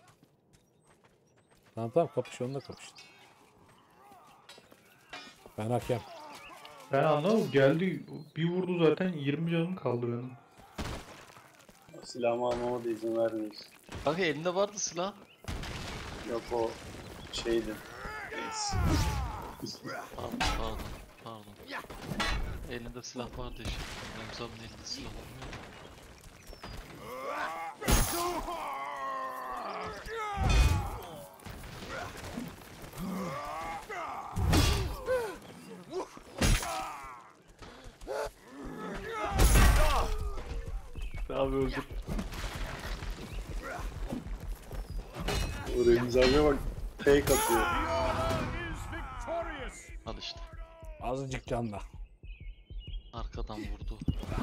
Tamam tamam kapış onunla kapış. Ben hakem.
Ben anlamadım. Geldi bir vurdu zaten yirmi canım kaldı benim.
Silahımı almama da izin vermiyorsun.
Kanka elinde vardı silah.
Yok o şeydi. Neyse.
Pardon pardon pardon. Elinde silah vardı işte. Remzi abinin elinde silah olmuyor. Abi öldüm.
O Remzi abiye bak. Fake atıyor.
is victorious.
Al işte.
Azıcık canla.
Arkadan vurdu.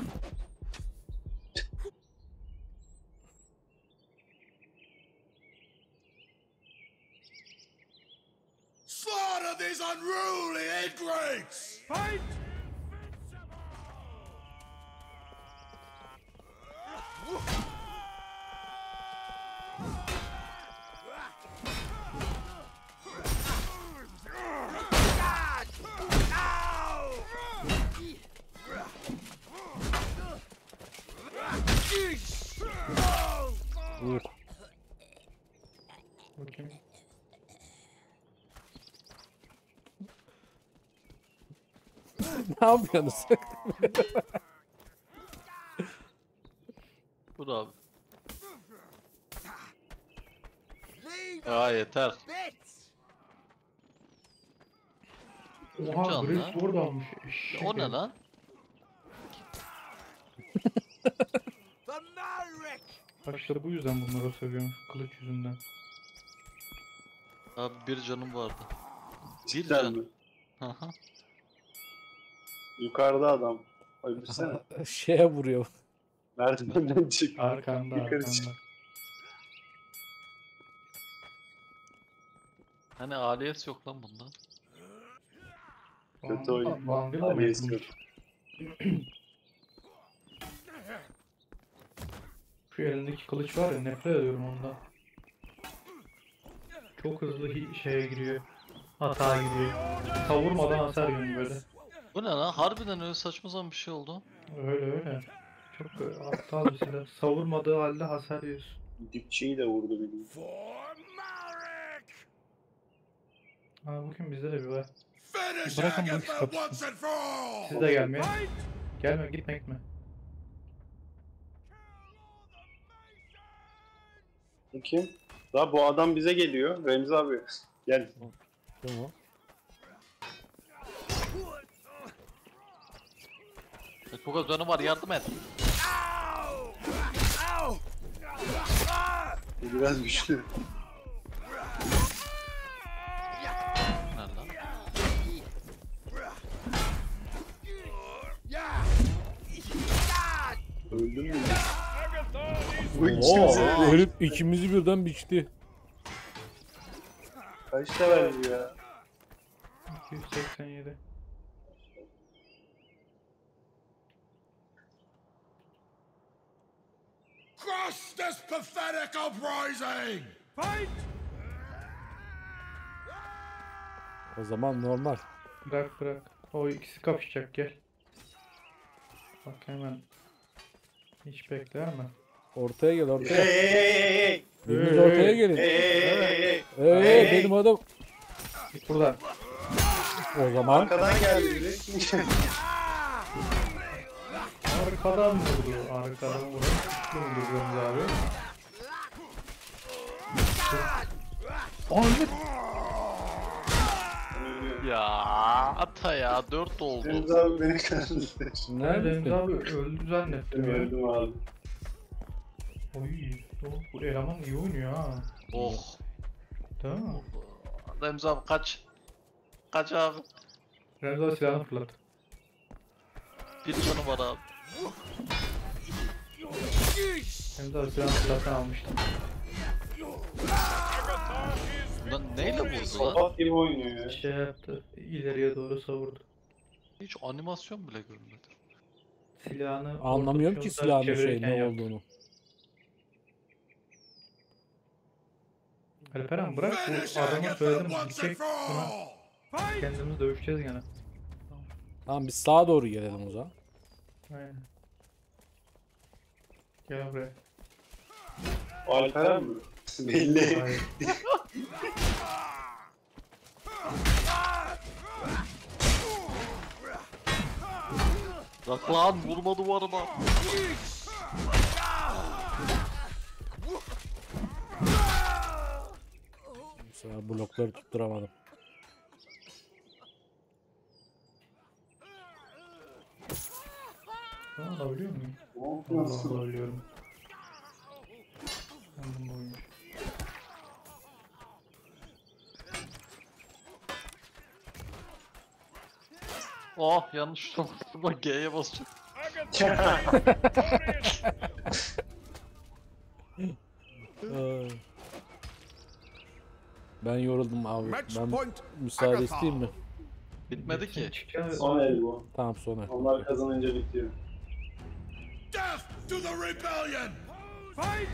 Slaughter these unruly ingrates!
Fight.
Vur.
Bakayım.
Ne yapıyorsunuz?
Vur abi.
Leave
Aa yeter.
bits!
Oha
canlı
Grace
ha?
Ward almış. Eşek
O ne
herif.
lan?
For Malric!
Bak işte bu yüzden bunları seviyorum. Kılıç yüzünden.
Abi bir canım vardı. Bir
Cidden
can.
mi?
Haha.
Yukarıda adam. Öldürsene.
Şeye vuruyor.
Merdivenden çık.
Arkanda
Yukarı çık.
arkanda.
Hani aliyes yok lan bunda.
Kötü oyun.
Van Gogh
Hadi
mı
eski.
yapmış? Şu elindeki kılıç var ya, nefret ediyorum ondan. Çok hızlı hi- şeye giriyor. Hata giriyor. Savurmadan hasar yiyor böyle.
Bu ne lan? Harbiden öyle saçma sapan bir şey oldu.
Öyle öyle. Çok e, aptal bir silah. Savurmadığı halde hasar yiyorsun.
Dipçiyi de vurdu benim.
For Malric!
Ha bugün bizde de bir var.
Finish
Bırakın bu ikisi
Agatha
kapışsın.
once and for all!
Siz de gelmeyin. Gelme gitme gitme.
Bu kim? Daha bu adam bize geliyor. Remzi abi. Gel.
Tamam.
Çok az canım var yardım et.
Bu biraz güçlü.
Nerede lan?
Öldün mü?
Agatha is
Bu
Oo,
ikimizi de
herif ikimizi birden biçti.
kaç level bu ya?
iki yüz seksen yedi.
Crush this pathetic uprising!
fight.
O zaman normal.
Bırak bırak. O ikisi kapışacak gel. Bak hemen. Hiç bekleme.
Ortaya gel
Hey
ortaya.
hey hey hey hey.
Biriniz ortaya gelin.
Hey hey hey hey.
Ee,
hey.
benim adam.
Git buradan.
O zaman
Arkadan geldi biri.
Arkadan vurdu. Arkadan vurdu. Kim vurdu abi? Ahmet.
Ya ata ya dört oldu.
Deniz abi beni kandırdı.
Nerede
nerede?
abi? Öldü zannettim ya.
Öldüm abi.
Oy. o- Bu eleman iyi oynuyor ha.
Oh.
Değil mi?
Remzi abi kaç. Kaç abi.
Remzi abi silahını fırlat.
Bir canı var abi.
Remzi abi silahını fırlattan almıştım.
Lan neyle vurdu lan?
Sapat gibi oynuyor ya.
Şey yaptı. İleriye doğru savurdu.
Hiç animasyon bile görmedim.
Silahını
anlamıyorum
orta
ki
tuşa
silahın şey
çevirirken
ne
yaptı.
olduğunu.
Alperen bırak bu adama söyledim gidecek buna kendimiz dövüşeceğiz gene.
Tamam biz sağa doğru gelelim o zaman.
Aynen. Gel buraya.
Alperen mi? Belli.
Hayır.
Bak lan vurma duvarıma.
Bu sefer blokları tutturamadım.
Bunu alabiliyor muyum?
Ne yapıyorsun?
Allah alabiliyorum. Kendim oymuş.
Oh yanlış bastım. Bak G'ye basacağım.
Ee, Ben yoruldum abi.
Match
Ben
point.
müsaade
Agatha.
isteyeyim mi?
Bitmedi ki.
Çıkacağım.
Son el bu.
Tamam sonra.
Onlar kazanınca bitiyor.
Death to the rebellion! Fight!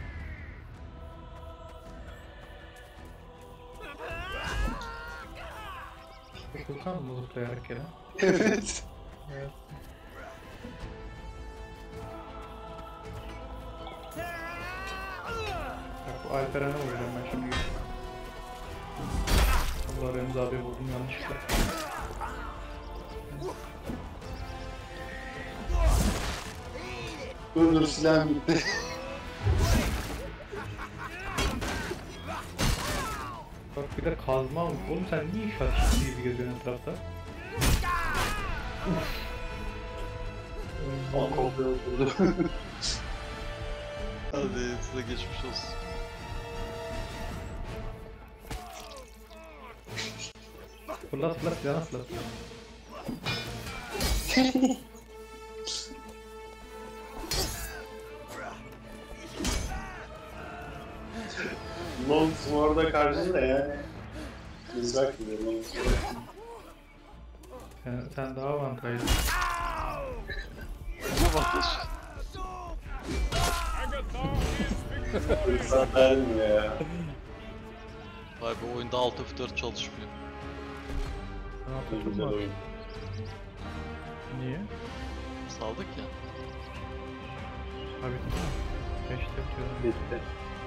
Furkan mı zıplayarak gelen?
Evet.
Evet. Bak bu Alperen'e vuracağım ben şimdi. Allah Remzi abi vurdum yanlışlıkla.
Dur dur silahım bitti.
Bak bir de kazma almış. Oğlum sen niye iş ateşi gibi geziyorsun etrafta?
Al koltuğa oturdu.
Hadi size geçmiş olsun.
Fırlat fırlat silahını fırlat.
Long Sword'a karşı da yani. Mızrak gibi Long Sword.
Sen, sen daha avantajlı.
Bu bakış.
Fırsat vermiyor ya.
Vay be oyunda alt F dört çalışmıyor.
Ne
Ne güzel
yapalım?
oyun.
Niye?
Saldık ya.
Abi beşte bitiyor.
Bitti.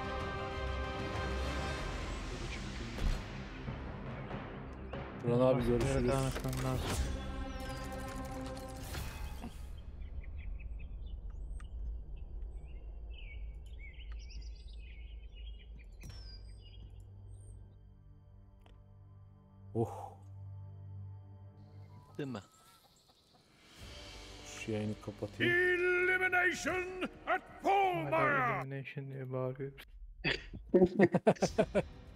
Buran abi
Başka yere
görüşürüz.
devam etmem lazım.
Oh.
Değil mi?
Şu yayını kapatayım.
Elimination at full
Hala
mile!
elimination diye bağırıyor.